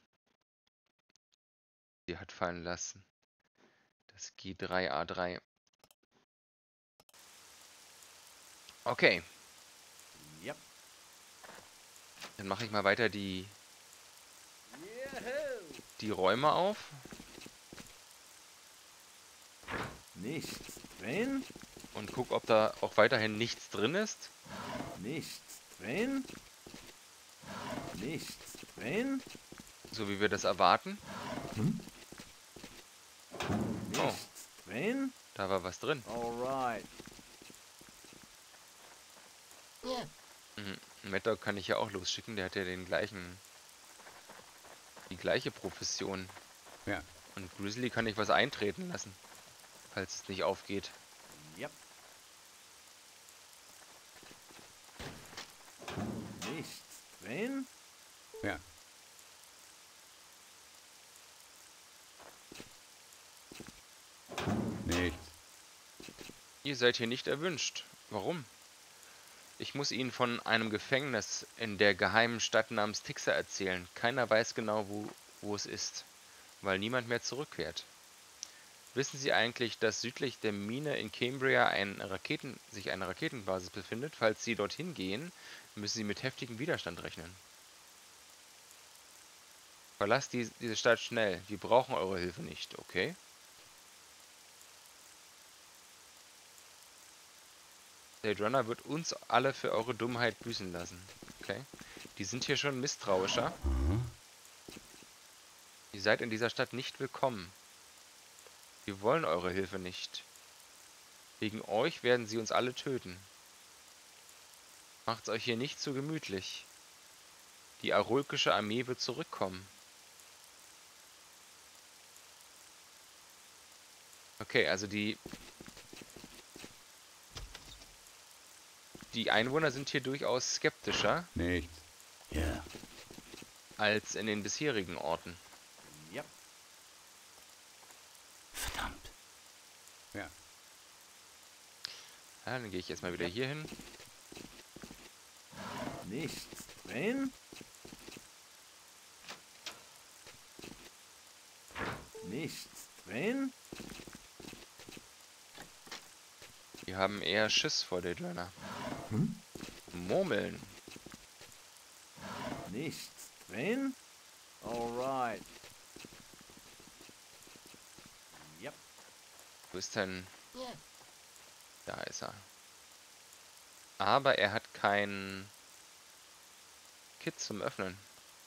Sie hat fallen lassen. Das G drei A drei. Okay. Yep. Dann mache ich mal weiter die, die Räume auf. Nichts drin. Und guck, ob da auch weiterhin nichts drin ist. Nichts drin. Nichts drin. So wie wir das erwarten. Oh, Nichts drin. da war was drin. Alright. Ja, Mhm. Mad Dog kann ich ja auch losschicken, der hat ja den gleichen, die gleiche Profession. Ja. Und Grizzly kann ich was eintreten lassen, falls es nicht aufgeht. Yep. Nichts drin. Ja. Nichts. Ihr seid hier nicht erwünscht. Warum? Ich muss Ihnen von einem Gefängnis in der geheimen Stadt namens Tixa erzählen. Keiner weiß genau, wo, wo es ist, weil niemand mehr zurückkehrt. Wissen Sie eigentlich, dass südlich der Mine in Cambria ein Raketen, sich eine Raketenbasis befindet? Falls Sie dorthin gehen, müssen Sie mit heftigem Widerstand rechnen. Verlasst die, diese Stadt schnell. Wir brauchen eure Hilfe nicht, okay? Blade Runner wird uns alle für eure Dummheit büßen lassen. Okay? Die sind hier schon misstrauischer. Mhm. Ihr seid in dieser Stadt nicht willkommen. Wir wollen eure Hilfe nicht. Wegen euch werden sie uns alle töten. Macht's euch hier nicht zu gemütlich. Die arulkische Armee wird zurückkommen. Okay, also die... Die Einwohner sind hier durchaus skeptischer. Nichts. Ja. als in den bisherigen Orten. Yep. Verdammt. Ja. Ja, dann gehe ich jetzt mal wieder hier hin. Nichts drin. Nichts drin. Die haben eher Schiss vor der Dörner. Hm? Murmeln. Nichts drin. Alright. Yep. Wo ist denn... Ja. Da ist er. Aber er hat kein Kit zum Öffnen.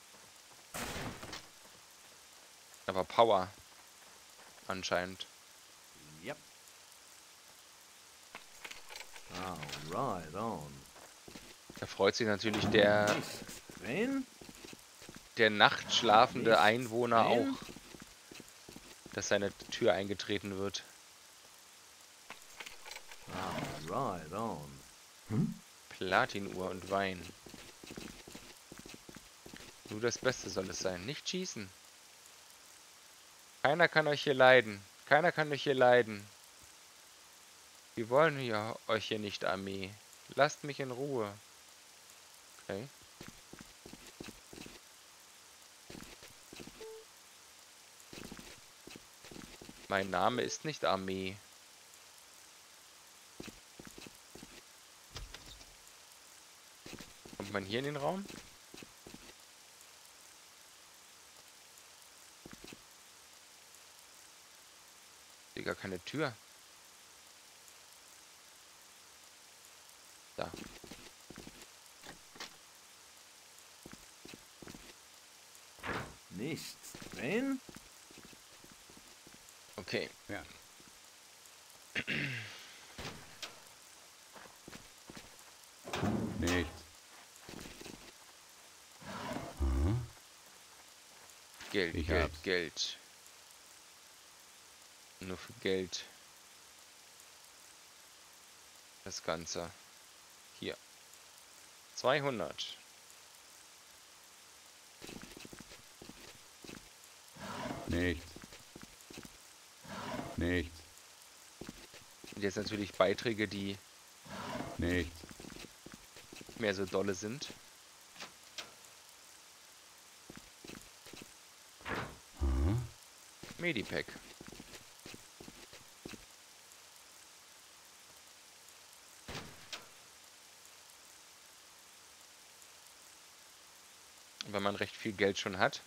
Aber Power. Anscheinend. Yep. Alright on. Da freut sich natürlich der, Nichts drin. der nachtschlafende Nichts Einwohner drin. auch, dass seine Tür eingetreten wird. Alright on. Hm? Platinuhr und Wein. Nur das Beste soll es sein. Nicht schießen. Keiner kann euch hier leiden. Keiner kann euch hier leiden. Wir wollen hier euch hier nicht, Armee. Lasst mich in Ruhe. Okay. Mein Name ist nicht Armee. Kommt man hier in den Raum? Hier gar keine Tür. Da. Nichts drin. Okay. Ja. Nichts. Geld, Ich Geld, hab's. Geld. Nur für Geld. Das Ganze. Hier. zweihundert. Nichts. Nichts. Und jetzt natürlich Beiträge, die Nichts. nicht mehr so dolle sind. Medipack. Wenn man recht viel Geld schon hat.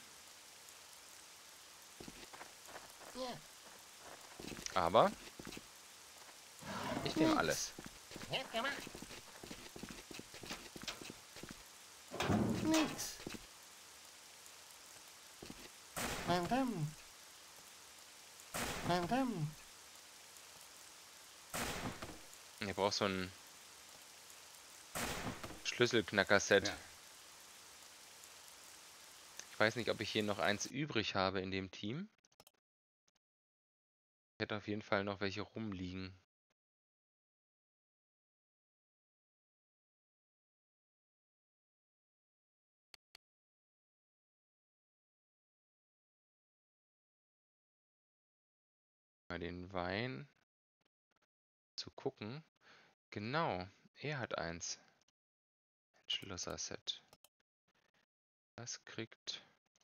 Ja. Aber ich nehme alles. Hab gemacht. Nix. Verdammt. Verdammt. Ihr braucht so ein Schlüsselknacker-Set. Ja. Ich weiß nicht, ob ich hier noch eins übrig habe in dem Team. Ich hätte auf jeden Fall noch welche rumliegen. Mal den Wein zu gucken. Genau, er hat eins. Ein Schlosser-Set. Das kriegt...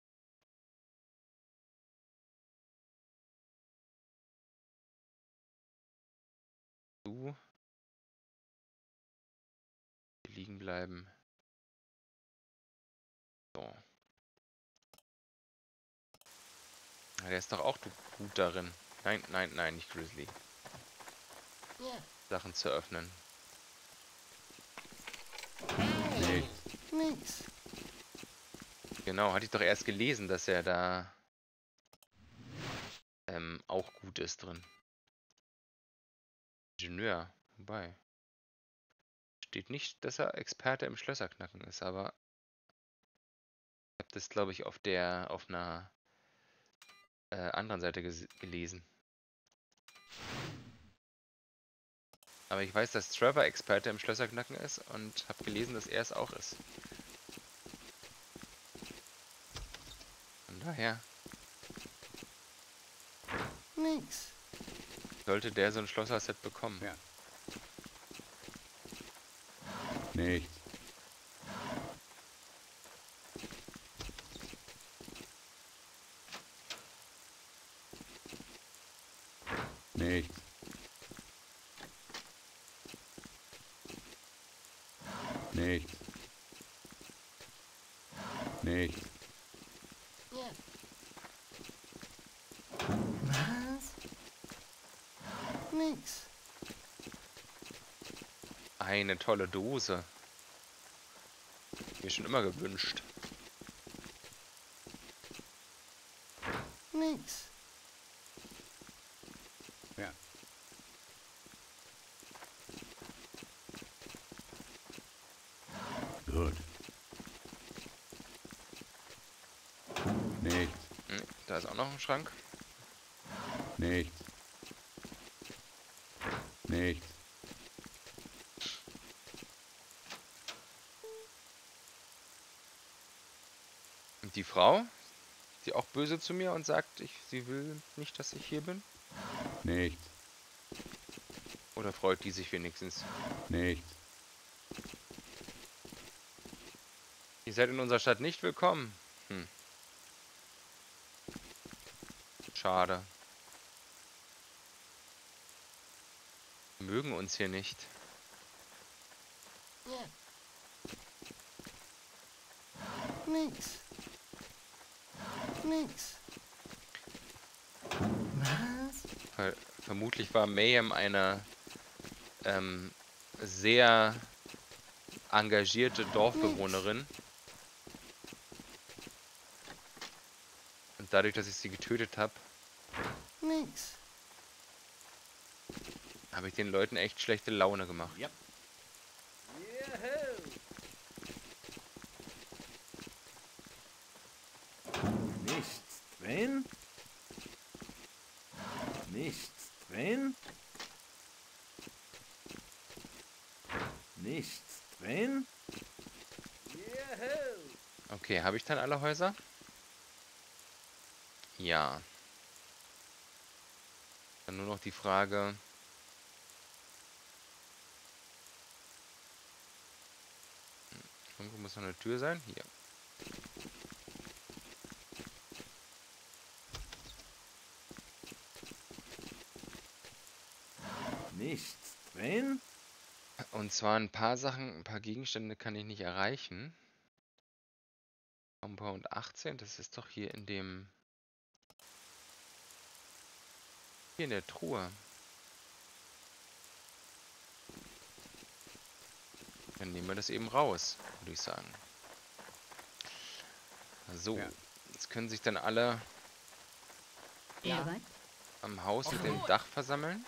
Du. Hier liegen bleiben. So. Ja, der ist doch auch gut darin. Nein, nein, nein, nicht Grizzly. Ja. Sachen zu öffnen. Hey. Nix. Genau, hatte ich doch erst gelesen, dass er da ähm, auch gut ist drin. Ingenieur, wobei. Steht nicht, dass er Experte im Schlösserknacken ist, aber ich habe das, glaube ich, auf der, auf einer äh, anderen Seite gelesen. Aber ich weiß, dass Trevor Experte im Schlösserknacken ist und habe gelesen, dass er es auch ist. daher Nix. sollte der so ein Schlosser-Set bekommen. Ja. Nichts. Nichts. Nichts. Nichts. Ja. Was? Nix. Eine tolle Dose. Mir schon immer gewünscht. Nix. Ja. Gut. Nichts. Hm, da ist auch noch ein Schrank. Nichts. Nichts. Und die Frau, die auch böse zu mir und sagt, ich, sie will nicht, dass ich hier bin? Nichts. Oder freut die sich wenigstens? Nichts. Ihr seid in unserer Stadt nicht willkommen. Hm. Schade. Wir mögen uns hier nicht. Ja. Nix. Nix. Was? Ver vermutlich war Mayhem eine ähm, sehr engagierte Dorfbewohnerin. Und dadurch, dass ich sie getötet habe, Nix. habe ich den Leuten echt schlechte Laune gemacht. Ja. Nichts drin? Nichts drin? Nichts drin? Okay, habe ich dann alle Häuser? Ja. Dann nur noch die Frage... Irgendwo muss noch eine Tür sein. Hier. Nichts drin? Und zwar ein paar Sachen, ein paar Gegenstände kann ich nicht erreichen. Compound achtzehn, das ist doch hier in dem... Hier in der Truhe. Dann nehmen wir das eben raus, würde ich sagen. So, Ja. jetzt können sich dann alle Bin Ja. bereit? am Haus mit Okay. dem Dach versammeln.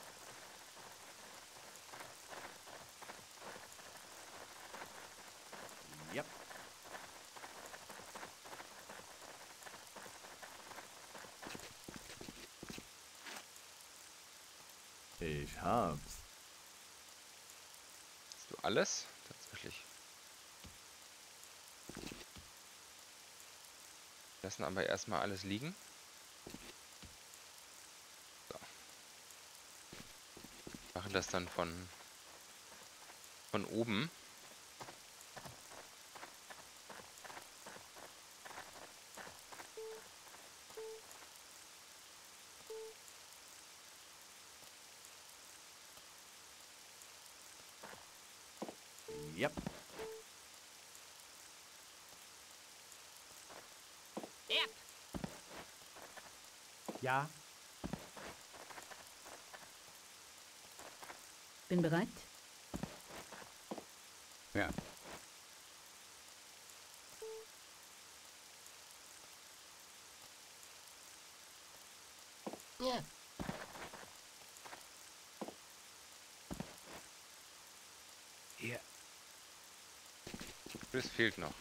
Ja. Ich hab's. Hast du alles? Tatsächlich. Lassen aber erstmal alles liegen. So. Machen das dann von von oben. Ja. Bert, Ja. Bin bereit? Ja. Ja. Ja. Das fehlt noch.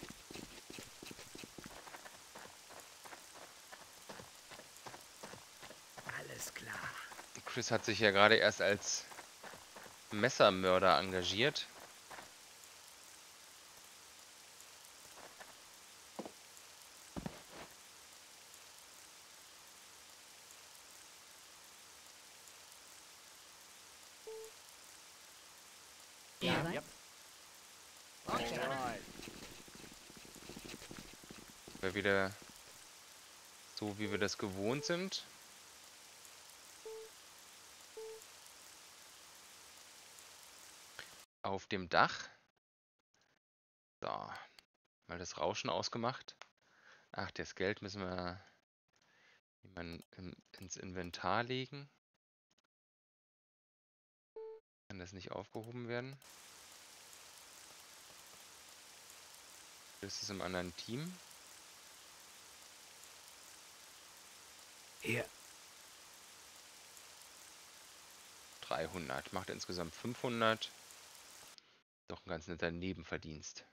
Alles klar. Chris hat sich ja gerade erst als Messermörder engagiert. Ja. Bereit? Okay. Wäre wieder so, wie wir das gewohnt sind. Auf dem Dach. So. Mal das Rauschen ausgemacht. Ach, das Geld müssen wir in, ins Inventar legen. Kann das nicht aufgehoben werden? Das ist im anderen Team. Hier. dreihundert. Macht insgesamt fünfhundert. Doch ein ganz netter Nebenverdienst.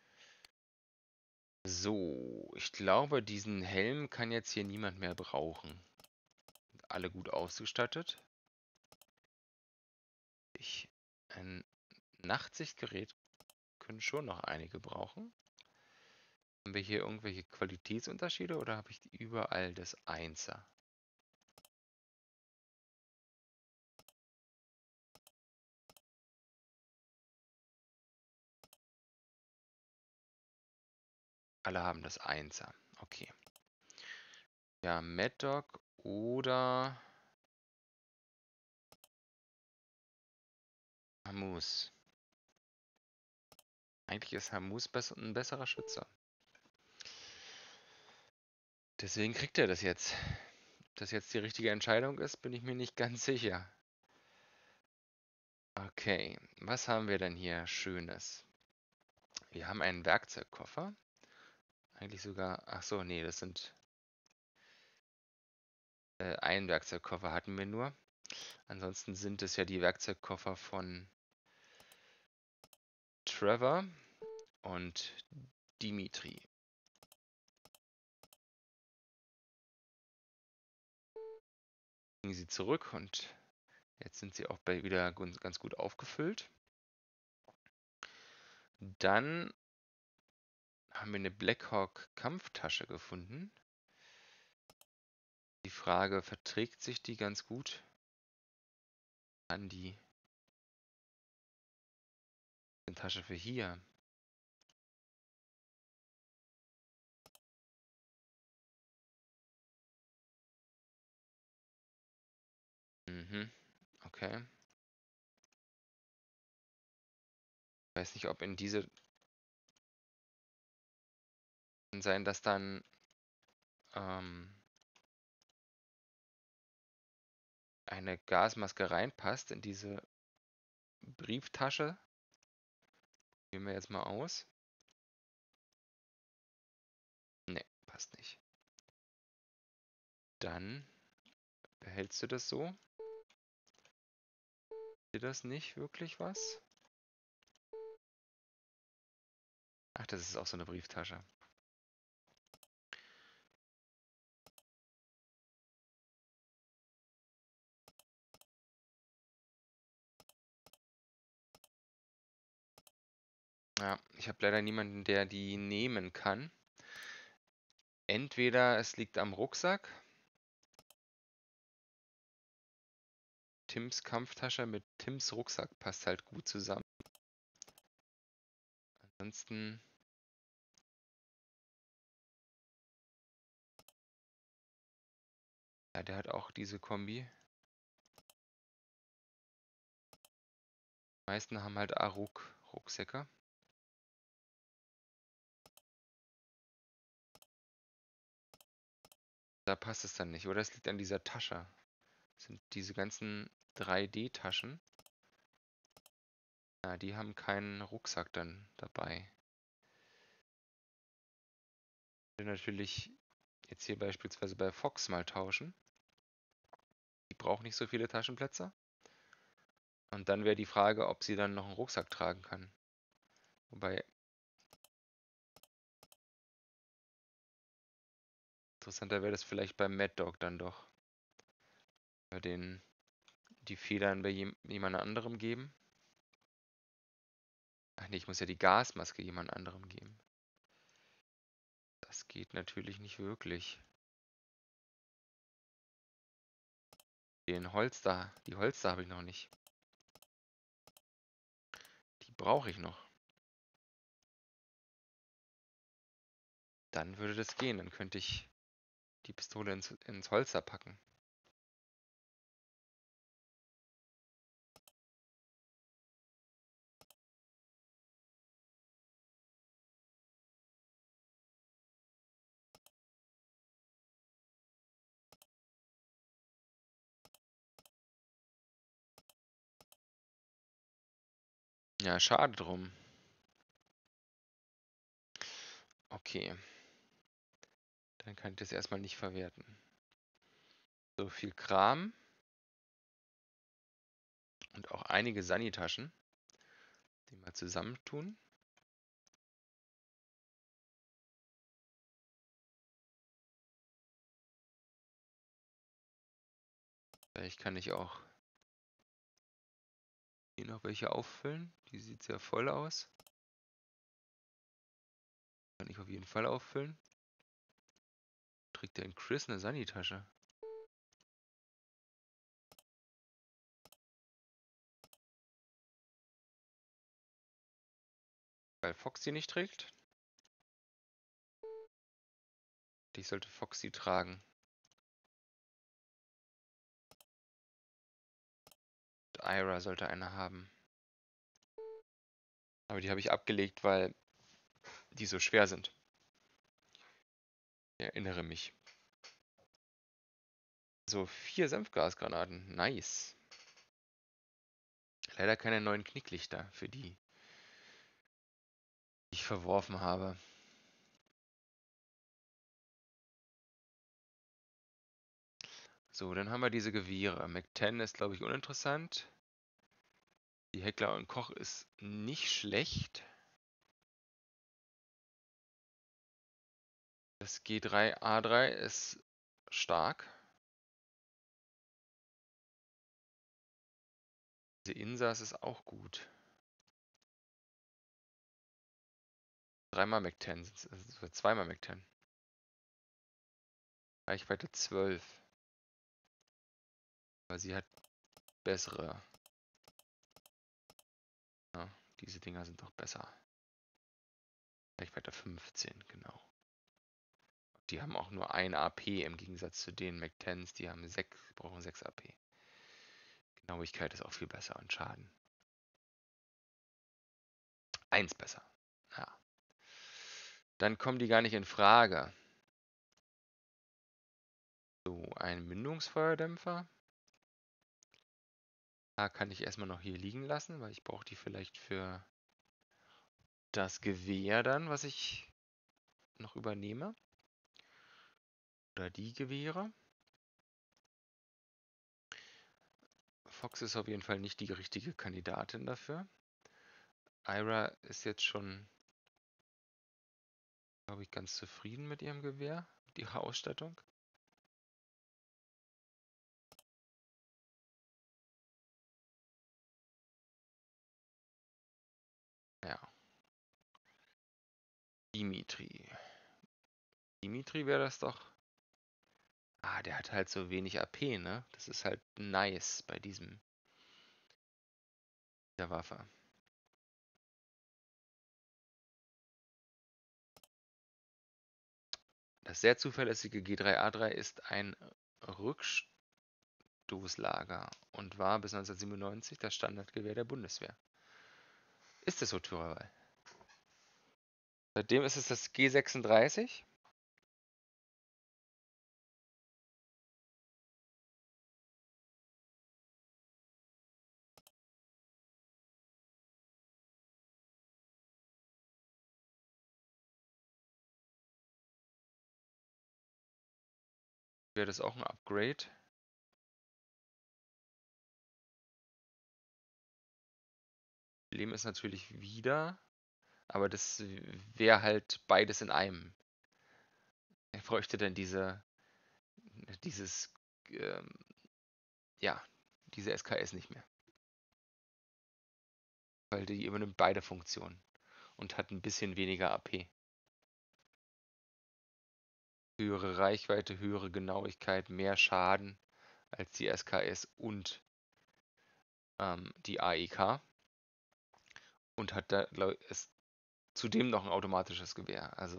So, ich glaube, diesen Helm kann jetzt hier niemand mehr brauchen. Sind alle gut ausgestattet. Ich, ein Nachtsichtgerät können schon noch einige brauchen. Haben wir hier irgendwelche Qualitätsunterschiede oder habe ich überall das Einser? Alle haben das Einser. Okay. Ja, Mad Dog oder Hamus. Eigentlich ist Hamus ein besserer Schütze. Deswegen kriegt er das jetzt. Ob das jetzt die richtige Entscheidung ist, bin ich mir nicht ganz sicher. Okay, was haben wir denn hier Schönes? Wir haben einen Werkzeugkoffer. Eigentlich sogar, ach so, nee, das sind äh, ein Werkzeugkoffer hatten wir nur. Ansonsten sind es ja die Werkzeugkoffer von Trevor und Dimitri. Gingen sie zurück und jetzt sind sie auch bei wieder ganz gut aufgefüllt. Dann haben wir eine Blackhawk Kampftasche gefunden. Die Frage, verträgt sich die ganz gut an die Tasche für hier? Mhm, okay. Ich weiß nicht, ob in diese sein, dass dann ähm, eine Gasmaske reinpasst in diese Brieftasche. Probieren wir jetzt mal aus. Ne, passt nicht. Dann behältst du das so. Ist das nicht wirklich was? Ach, das ist auch so eine Brieftasche. Ja, ich habe leider niemanden, der die nehmen kann. Entweder es liegt am Rucksack. Tims Kampftasche mit Tims Rucksack passt halt gut zusammen. Ansonsten ja, der hat auch diese Kombi. Die meisten haben halt Aruk-Rucksäcke. Da passt es dann nicht, oder? Es liegt an dieser Tasche. Das sind diese ganzen drei D-Taschen. Ja, die haben keinen Rucksack dann dabei. Ich will natürlich jetzt hier beispielsweise bei Fox mal tauschen. Die braucht nicht so viele Taschenplätze. Und dann wäre die Frage, ob sie dann noch einen Rucksack tragen kann. Wobei interessanter wäre das vielleicht beim Mad Dog dann doch. Bei den die Federn bei jem, jemand anderem geben. Ach nee, ich muss ja die Gasmaske jemand anderem geben. Das geht natürlich nicht wirklich. Den Holster, die Holster habe ich noch nicht. Die brauche ich noch. Dann würde das gehen. Dann könnte ich die Pistole ins, ins Holster packen. Ja, schade drum. Okay. Dann kann ich das erstmal nicht verwerten. So viel Kram. Und auch einige Sanitaschen, die mal zusammentun. Vielleicht kann ich auch hier noch welche auffüllen. Die sieht sehr voll aus. Kann ich auf jeden Fall auffüllen. Trägt denn Chris eine Sanitasche? Weil Fox sie nicht trägt? Ich sollte Fox sie tragen. Und Ira sollte eine haben. Aber die habe ich abgelegt, weil die so schwer sind. Ich erinnere mich. So, vier Senfgasgranaten. Nice. Leider keine neuen Knicklichter für die, die ich verworfen habe. So, dann haben wir diese Gewehre. Mac zehn ist, glaube ich, uninteressant. Die Heckler und Koch ist nicht schlecht. Das G drei A drei ist stark. Diese Insas ist auch gut. Dreimal Mac zehn, also zweimal Mac zehn. Reichweite zwölf. Aber sie hat bessere. Ja, diese Dinger sind doch besser. Reichweite fünfzehn, genau. Die haben auch nur ein A P im Gegensatz zu den Mac zehns, die haben sechs, brauchen sechs A P. Genauigkeit ist auch viel besser und Schaden. Eins besser. Ja. Dann kommen die gar nicht in Frage. So, ein Mündungsfeuerdämpfer. Da kann ich erstmal noch hier liegen lassen, weil ich brauche die vielleicht für das Gewehr dann, was ich noch übernehme. Oder die Gewehre. Fox ist auf jeden Fall nicht die richtige Kandidatin dafür. Ira ist jetzt schon, glaube ich, ganz zufrieden mit ihrem Gewehr, mit ihrer Ausstattung. Ja. Dimitri. Dimitri wäre das doch. Ah, der hat halt so wenig A P, ne? Das ist halt nice bei diesem der Waffe. Das sehr zuverlässige G drei A drei ist ein Rückstoßlager und war bis neunzehnhundertsiebenundneunzig das Standardgewehr der Bundeswehr. Ist es so, Türerwahl? Seitdem ist es das G sechsunddreißig. Wäre das auch ein Upgrade? Problem ist natürlich wieder, aber das wäre halt beides in einem. Er bräuchte dann diese, dieses, ähm, ja, diese S K S nicht mehr. Weil die übernimmt beide Funktionen und hat ein bisschen weniger A P. Höhere Reichweite, höhere Genauigkeit, mehr Schaden als die S K S und ähm, die A E K. Und hat da, glaube ich, ist zudem noch ein automatisches Gewehr. Also,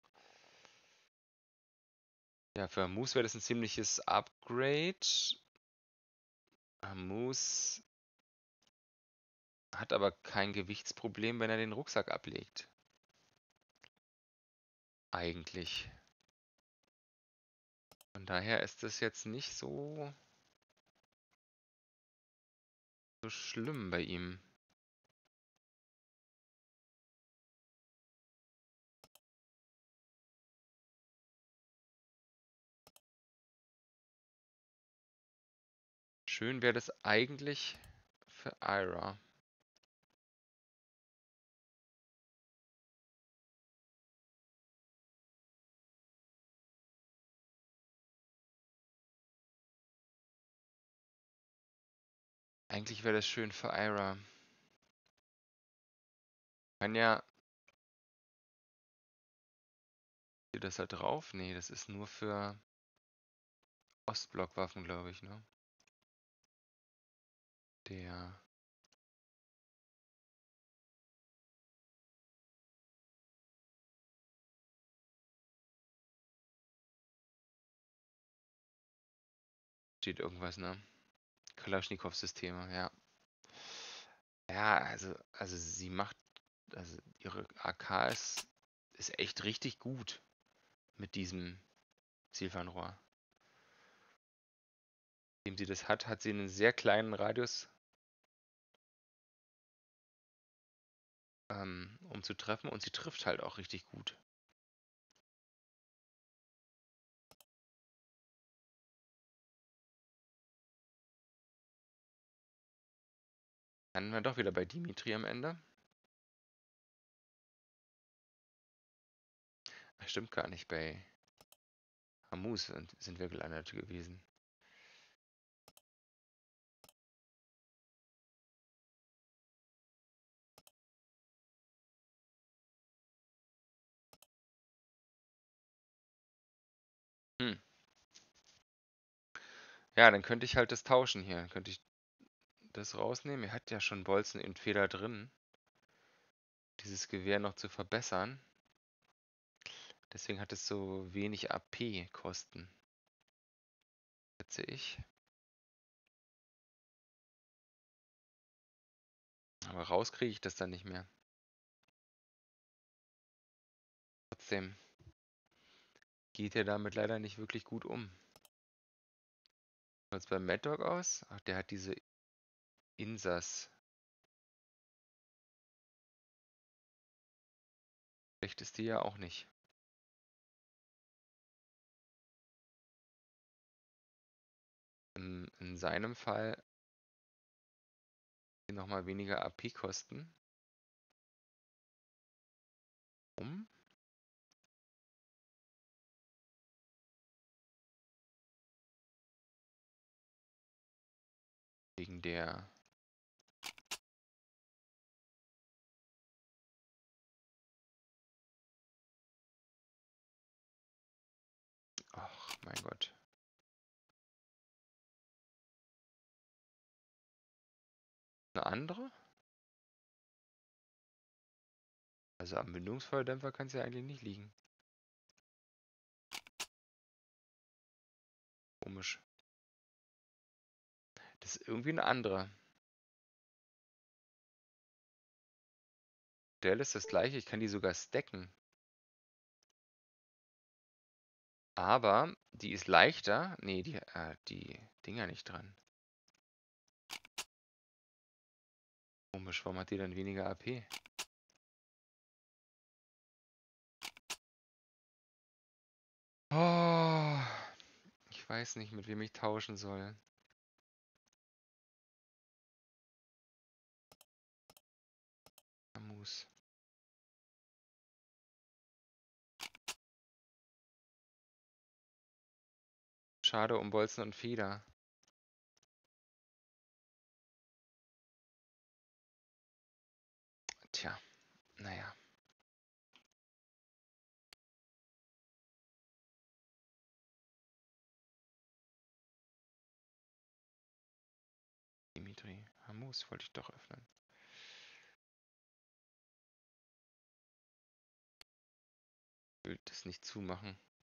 ja, für Moose wäre das ein ziemliches Upgrade. Moose hat aber kein Gewichtsproblem, wenn er den Rucksack ablegt. Eigentlich. Von daher ist das jetzt nicht so, so schlimm bei ihm. Schön wäre das eigentlich für Ira. Eigentlich wäre das schön für Ira. Kann ja... Steht das da drauf? Nee, das ist nur für Ostblockwaffen, glaube ich, ne? Der... Steht irgendwas, ne? Kalaschnikow-Systeme, ja. Ja, also, also sie macht... Also ihre A K ist, ist echt richtig gut mit diesem Zielfernrohr. Indem sie das hat, hat sie einen sehr kleinen Radius, ähm, um zu treffen, und sie trifft halt auch richtig gut. Dann wir doch wieder bei Dimitri am Ende. Ach, stimmt gar nicht, bei Hamus sind, sind wir gelandet gewesen. Hm. Ja, dann könnte ich halt das tauschen hier. Dann könnte ich das rausnehmen. Er hat ja schon Bolzen und Feder drin. Dieses Gewehr noch zu verbessern. Deswegen hat es so wenig A P-Kosten. Schätze ich. Aber raus kriege ich das dann nicht mehr. Trotzdem geht er damit leider nicht wirklich gut um. Schaut es beim Mad Dog aus? Ach, der hat diese Insas. Schlecht ist die ja auch nicht. In, in seinem Fall nochmal weniger A P kosten. Um. Wegen der Ach, mein Gott. Eine andere? Also am Mündungsfeuerdämpfer kann es ja eigentlich nicht liegen. Komisch. Das ist irgendwie eine andere. Modell ist das gleiche, ich kann die sogar stacken. Aber die ist leichter. Nee, die, äh, die Dinger nicht dran. Komisch, warum hat die dann weniger A P? Oh, ich weiß nicht, mit wem ich tauschen soll. Amus. Schade um Bolzen und Feder. Tja, naja. Dimitri, Hamus wollte ich doch öffnen. will das nicht zumachen.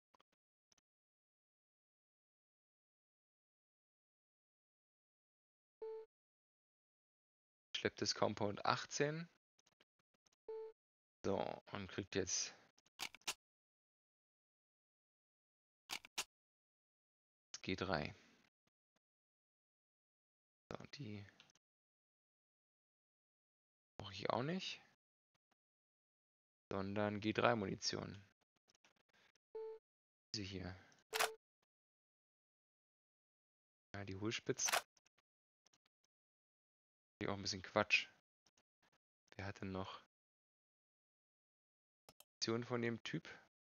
Schleppt das Compound achtzehn. So, und kriegt jetzt G drei. So, die brauche ich auch nicht, sondern G drei Munition. Diese hier. Ja, die Hohlspitzen. Die auch ein bisschen Quatsch. Wer hat denn noch Munition von dem Typ?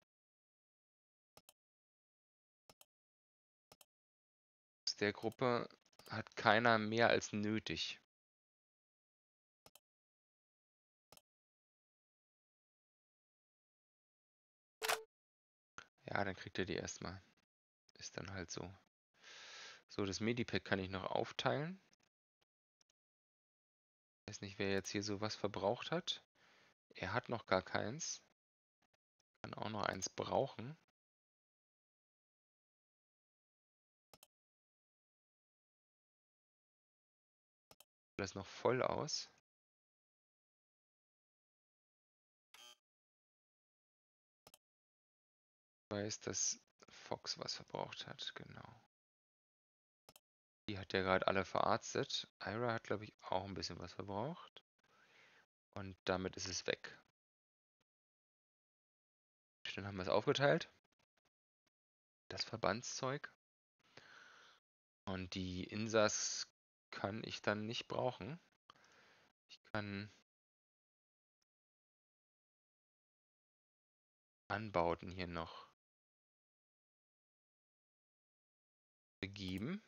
Aus der Gruppe hat keiner mehr als nötig. Ja, dann kriegt er die erstmal. Ist dann halt so. So, das Medipack kann ich noch aufteilen. Ich weiß nicht, wer jetzt hier so was verbraucht hat. Er hat noch gar keins. Kann auch noch eins brauchen. Das noch voll aus. Ich weiß, dass Fox was verbraucht hat, genau. Die hat ja gerade alle verarztet. Ira hat, glaube ich, auch ein bisschen was verbraucht. Und damit ist es weg. Dann haben wir es aufgeteilt. Das Verbandszeug. Und die Insas kann ich dann nicht brauchen. Ich kann Anbauten hier noch begeben.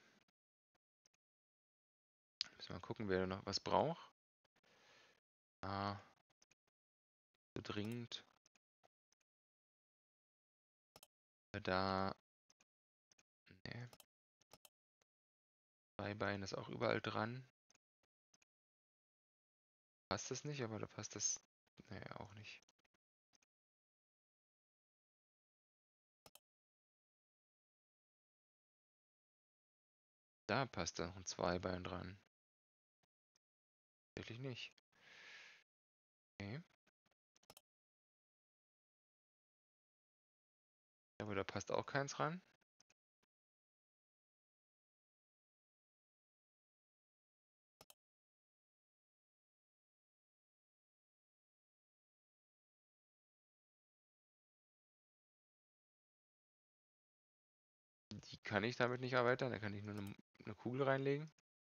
Müssen wir mal gucken, wer noch was braucht. Ah, so dringend. Da. Ne. Zweibein ist auch überall dran. Passt das nicht, aber da passt das. Nee, auch nicht. Da passt da noch ein Zweibein dran. Tatsächlich nicht. Okay. Aber da passt auch keins ran. Die kann ich damit nicht erweitern. Da kann ich nur eine, eine Kugel reinlegen.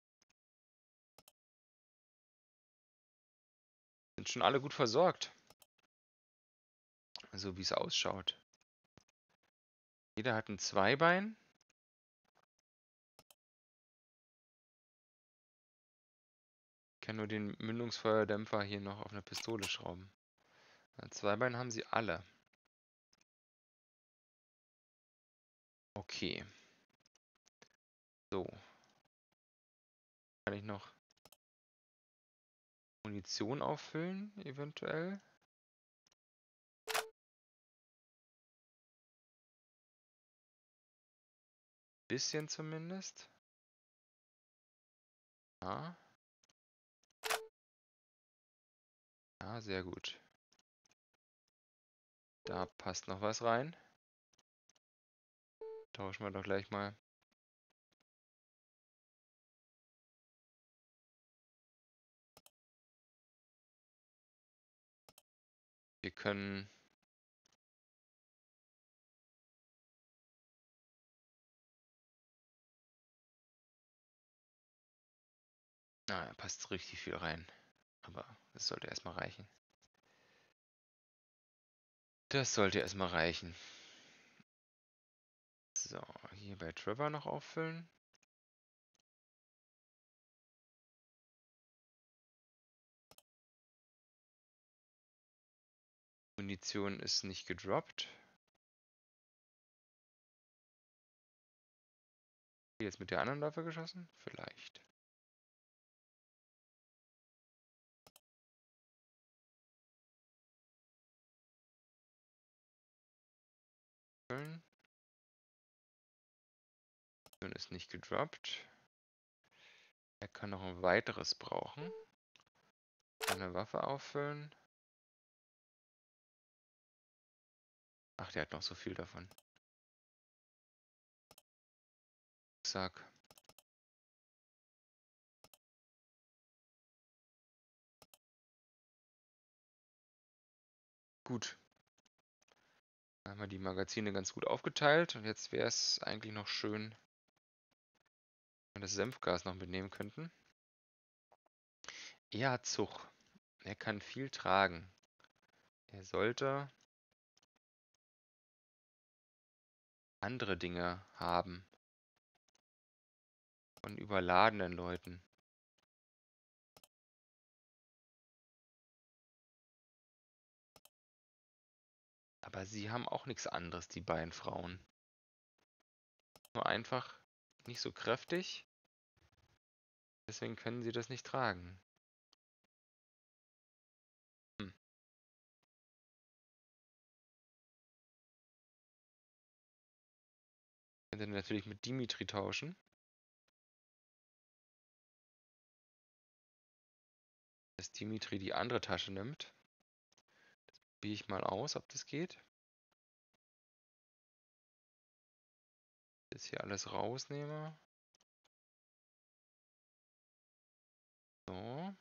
Sind schon alle gut versorgt. So wie es ausschaut. Jeder hat ein Zweibein. Ich kann nur den Mündungsfeuerdämpfer hier noch auf eine Pistole schrauben. Ein Zweibein haben sie alle. Okay. So. Kann ich noch Munition auffüllen, eventuell? Bisschen zumindest. Ja. Ja, sehr gut. Da passt noch was rein. Tauschen wir doch gleich mal. Wir können Ah, da passt richtig viel rein. Aber das sollte erstmal reichen. Das sollte erstmal reichen. So, hier bei Trevor noch auffüllen. Munition ist nicht gedroppt. Jetzt mit der anderen Waffe geschossen? Vielleicht. auffüllen. Nun ist nicht gedroppt. Er kann noch ein weiteres brauchen. Eine Waffe auffüllen. Ach, der hat noch so viel davon. Zack. Gut. Dann haben wir die Magazine ganz gut aufgeteilt und jetzt wäre es eigentlich noch schön, wenn wir das Senfgas noch mitnehmen könnten. Er hat Zug. Er kann viel tragen. Er sollte andere Dinge haben. Von überladenen Leuten. Aber sie haben auch nichts anderes, die beiden Frauen. Nur einfach nicht so kräftig. Deswegen können sie das nicht tragen. Hm. Könnte natürlich mit Dimitri tauschen. Dass Dimitri die andere Tasche nimmt. Das probiere ich mal aus, ob das geht. Das hier alles rausnehme. So.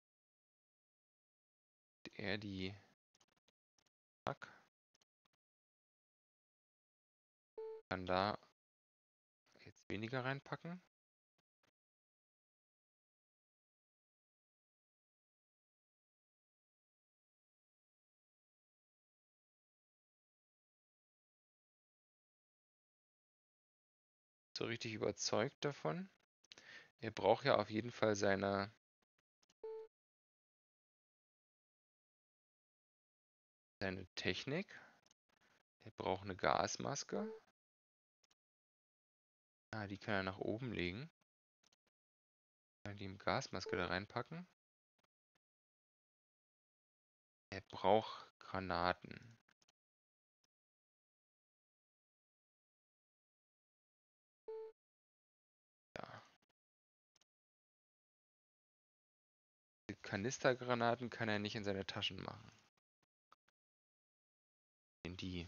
Er die. Zack. Kann da jetzt weniger reinpacken. So richtig überzeugt davon. Er braucht ja auf jeden Fall seine seine Technik. Er braucht eine Gasmaske. Ah, die kann er nach oben legen. Kann die Gasmaske da reinpacken. Er braucht Granaten. Ja. Die Kanistergranaten kann er nicht in seine Taschen machen. In die.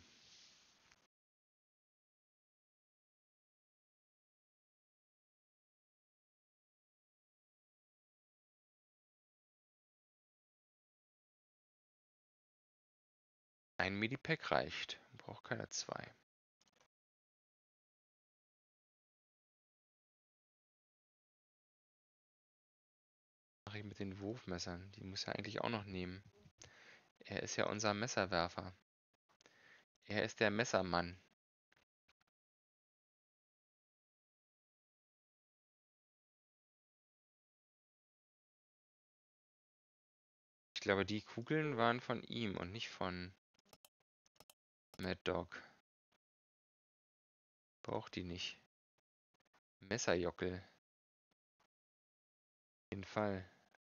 Ein Medipack reicht. Man braucht keine zwei. Was mache ich mit den Wurfmessern? Die muss er eigentlich auch noch nehmen. Er ist ja unser Messerwerfer. Er ist der Messermann. Ich glaube, die Kugeln waren von ihm und nicht von Mad Dog. Braucht die nicht. Messerjockel. Auf jeden Fall.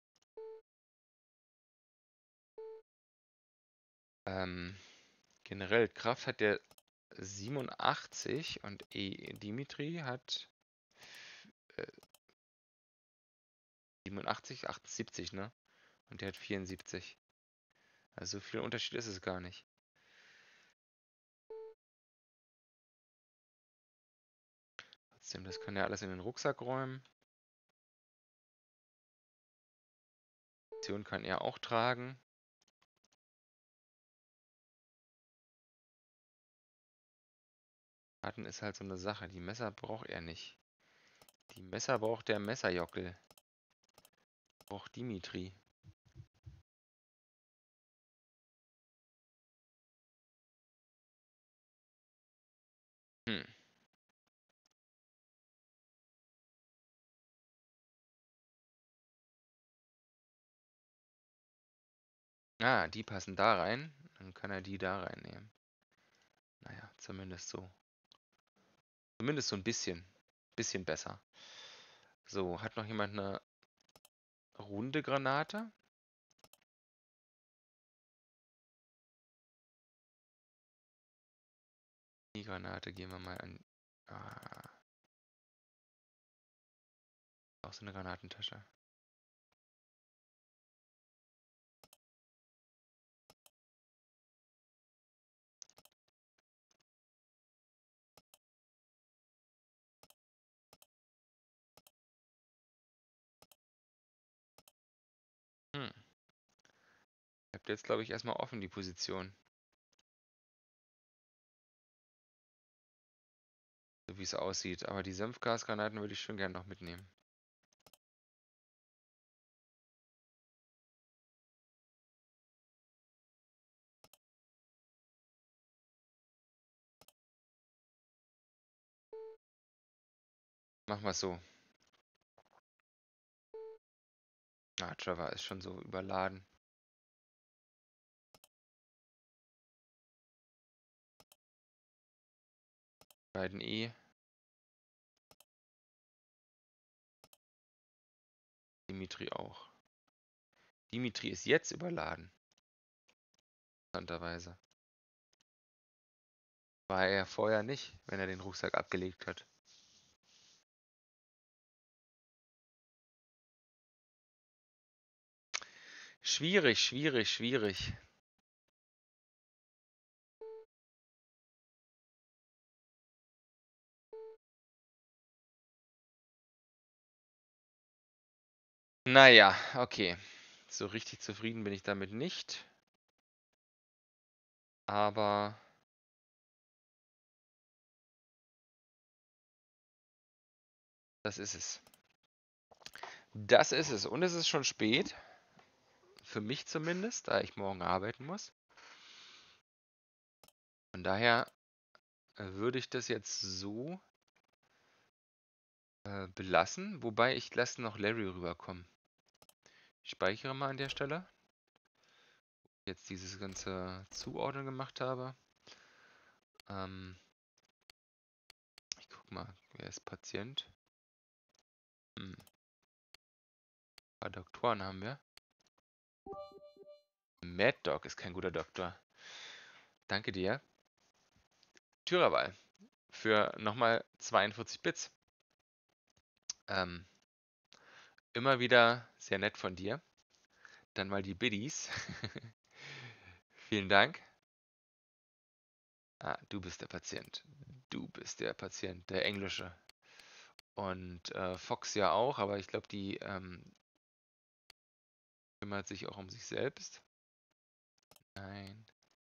Ähm, generell, Kraft hat der siebenundachtzig und e Dimitri hat äh, siebenundachtzig, achtundsiebzig, ne? Und der hat vierundsiebzig. Also so viel Unterschied ist es gar nicht. Trotzdem, das kann er alles in den Rucksack räumen. Option kann er auch tragen. Karten ist halt so eine Sache. Die Messer braucht er nicht. Die Messer braucht der Messerjockel. Braucht Dimitri. Hm. Ah, die passen da rein. Dann kann er die da reinnehmen. Naja, zumindest so. Zumindest so ein bisschen. Bisschen besser. So, hat noch jemand eine runde Granate? Die Granate gehen wir mal an. Ah. Auch so eine Granatentasche. Hm. Habt jetzt, glaube ich, erstmal offen die Position. So wie es aussieht. Aber die Senfgasgranaten würde ich schon gerne noch mitnehmen. Machen wir es so. Ah, Trevor ist schon so überladen. Beiden E. Dimitri auch. Dimitri ist jetzt überladen. Interessanterweise. War er vorher nicht, wenn er den Rucksack abgelegt hat. Schwierig, schwierig, schwierig. Naja, okay. So richtig zufrieden bin ich damit nicht. Aber das ist es. Das ist es. Und es ist schon spät. Für mich zumindest, da ich morgen arbeiten muss. Von daher äh, würde ich das jetzt so äh, belassen. Wobei ich lasse noch Larry rüberkommen. Ich speichere mal an der Stelle. Jetzt dieses ganze Zuordnen gemacht habe. Ähm, ich guck mal, wer ist Patient? Hm. Ein paar Doktoren haben wir. Mad Dog ist kein guter Doktor. Danke dir. Türerwahl. Für nochmal zweiundvierzig Bits. Ähm, immer wieder sehr nett von dir. Dann mal die Biddies. Vielen Dank. Ah, du bist der Patient. Du bist der Patient, der Englische. Und äh, Fox ja auch, aber ich glaube, die ähm, kümmert sich auch um sich selbst. Nein.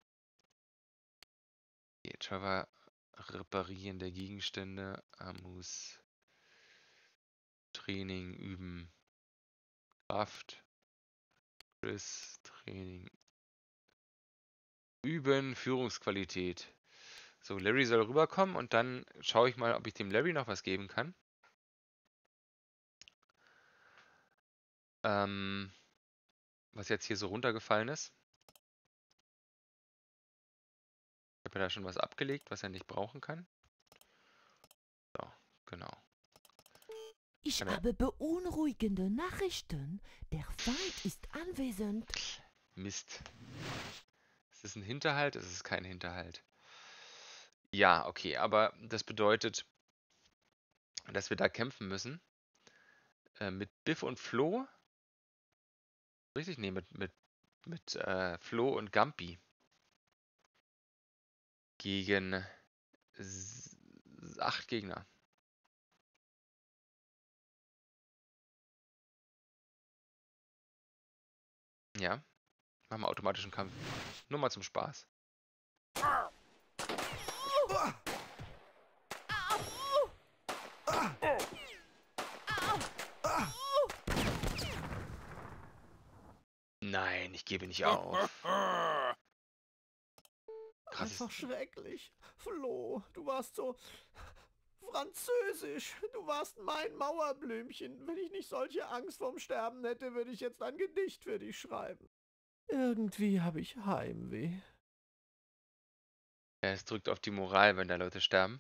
Okay, Trevor reparieren der Gegenstände. Amus. Training üben. Kraft. Chris. Training. Üben. Führungsqualität. So, Larry soll rüberkommen und dann schaue ich mal, ob ich dem Larry noch was geben kann. Ähm, was jetzt hier so runtergefallen ist. Ich habe ja da schon was abgelegt, was er nicht brauchen kann. So, genau. Ich Kann er- habe beunruhigende Nachrichten. Der Feind ist anwesend. Mist. Ist es ein Hinterhalt? Es ist kein Hinterhalt. Ja, okay, aber das bedeutet, dass wir da kämpfen müssen. Äh, mit Biff und Flo. Richtig? Nee, mit, mit, mit äh, Flo und Gampi. Gegen s- acht Gegner. Ja. Machen wir automatischen Kampf. Nur mal zum Spaß. Nein, ich gebe nicht auf. Krass. Einfach schrecklich. Flo, du warst so französisch. Du warst mein Mauerblümchen. Wenn ich nicht solche Angst vorm Sterben hätte, würde ich jetzt ein Gedicht für dich schreiben. Irgendwie habe ich Heimweh. Ja, es drückt auf die Moral, wenn da Leute sterben.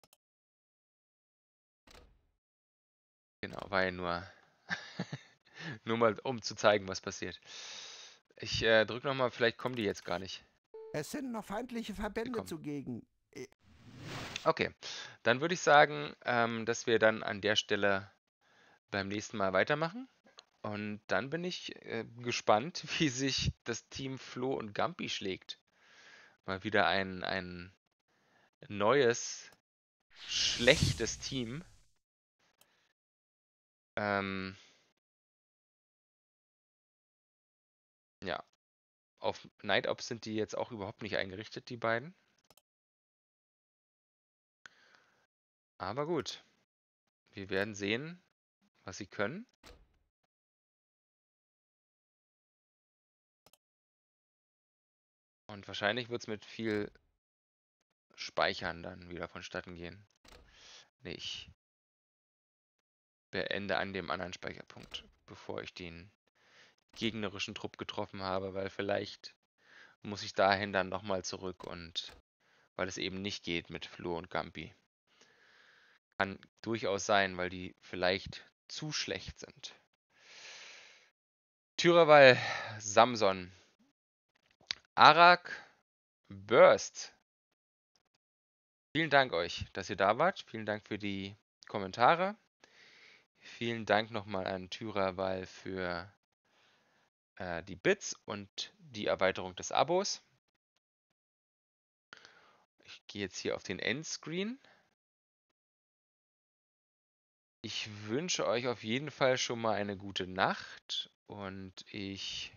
Genau, war ja nur, nur mal um zu zeigen, was passiert. Ich äh, drück nochmal, vielleicht kommen die jetzt gar nicht. Es sind noch feindliche Verbände zugegen. Okay, dann würde ich sagen, ähm, dass wir dann an der Stelle beim nächsten Mal weitermachen. Und dann bin ich äh, gespannt, wie sich das Team Flo und Gampi schlägt. Mal wieder ein, ein neues, schlechtes Team. Ähm, ja, auf Night Ops sind die jetzt auch überhaupt nicht eingerichtet, die beiden. Aber gut, wir werden sehen, was sie können. Und wahrscheinlich wird es mit viel Speichern dann wieder vonstatten gehen. Nee, ich beende an dem anderen Speicherpunkt, bevor ich den gegnerischen Trupp getroffen habe, weil vielleicht muss ich dahin dann nochmal zurück und weil es eben nicht geht mit Flo und Gampi. Kann durchaus sein, weil die vielleicht zu schlecht sind. Tyrawal, Samson, Arak, Burst. Vielen Dank euch, dass ihr da wart. Vielen Dank für die Kommentare. Vielen Dank nochmal an Tyrawal für äh, die Bits und die Erweiterung des Abos. Ich gehe jetzt hier auf den Endscreen. Ich wünsche euch auf jeden Fall schon mal eine gute Nacht und ich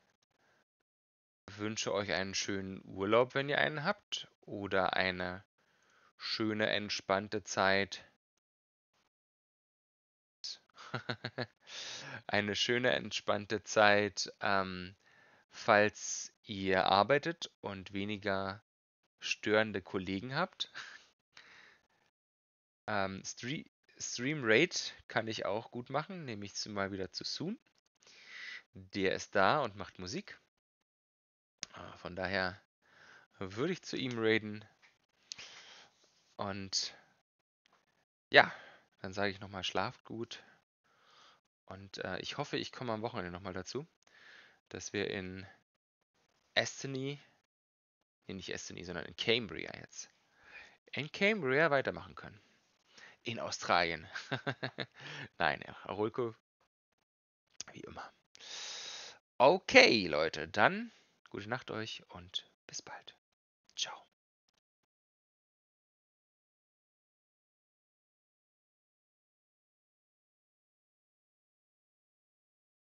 wünsche euch einen schönen Urlaub, wenn ihr einen habt, oder eine schöne, entspannte Zeit. Eine schöne, entspannte Zeit, ähm, falls ihr arbeitet und weniger störende Kollegen habt. Ähm, Stre Stream Rate kann ich auch gut machen, nehme ich mal wieder zu Soon. Der ist da und macht Musik. Von daher würde ich zu ihm raiden. Und ja, dann sage ich nochmal, schlaft gut. Und äh, ich hoffe, ich komme am Wochenende nochmal dazu, dass wir in Astoney, nee, nicht Astoney, sondern in Cambria jetzt, in Cambria weitermachen können. In Australien. Nein, ja, Arulco, wie immer. Okay, Leute, dann gute Nacht euch und bis bald. Ciao.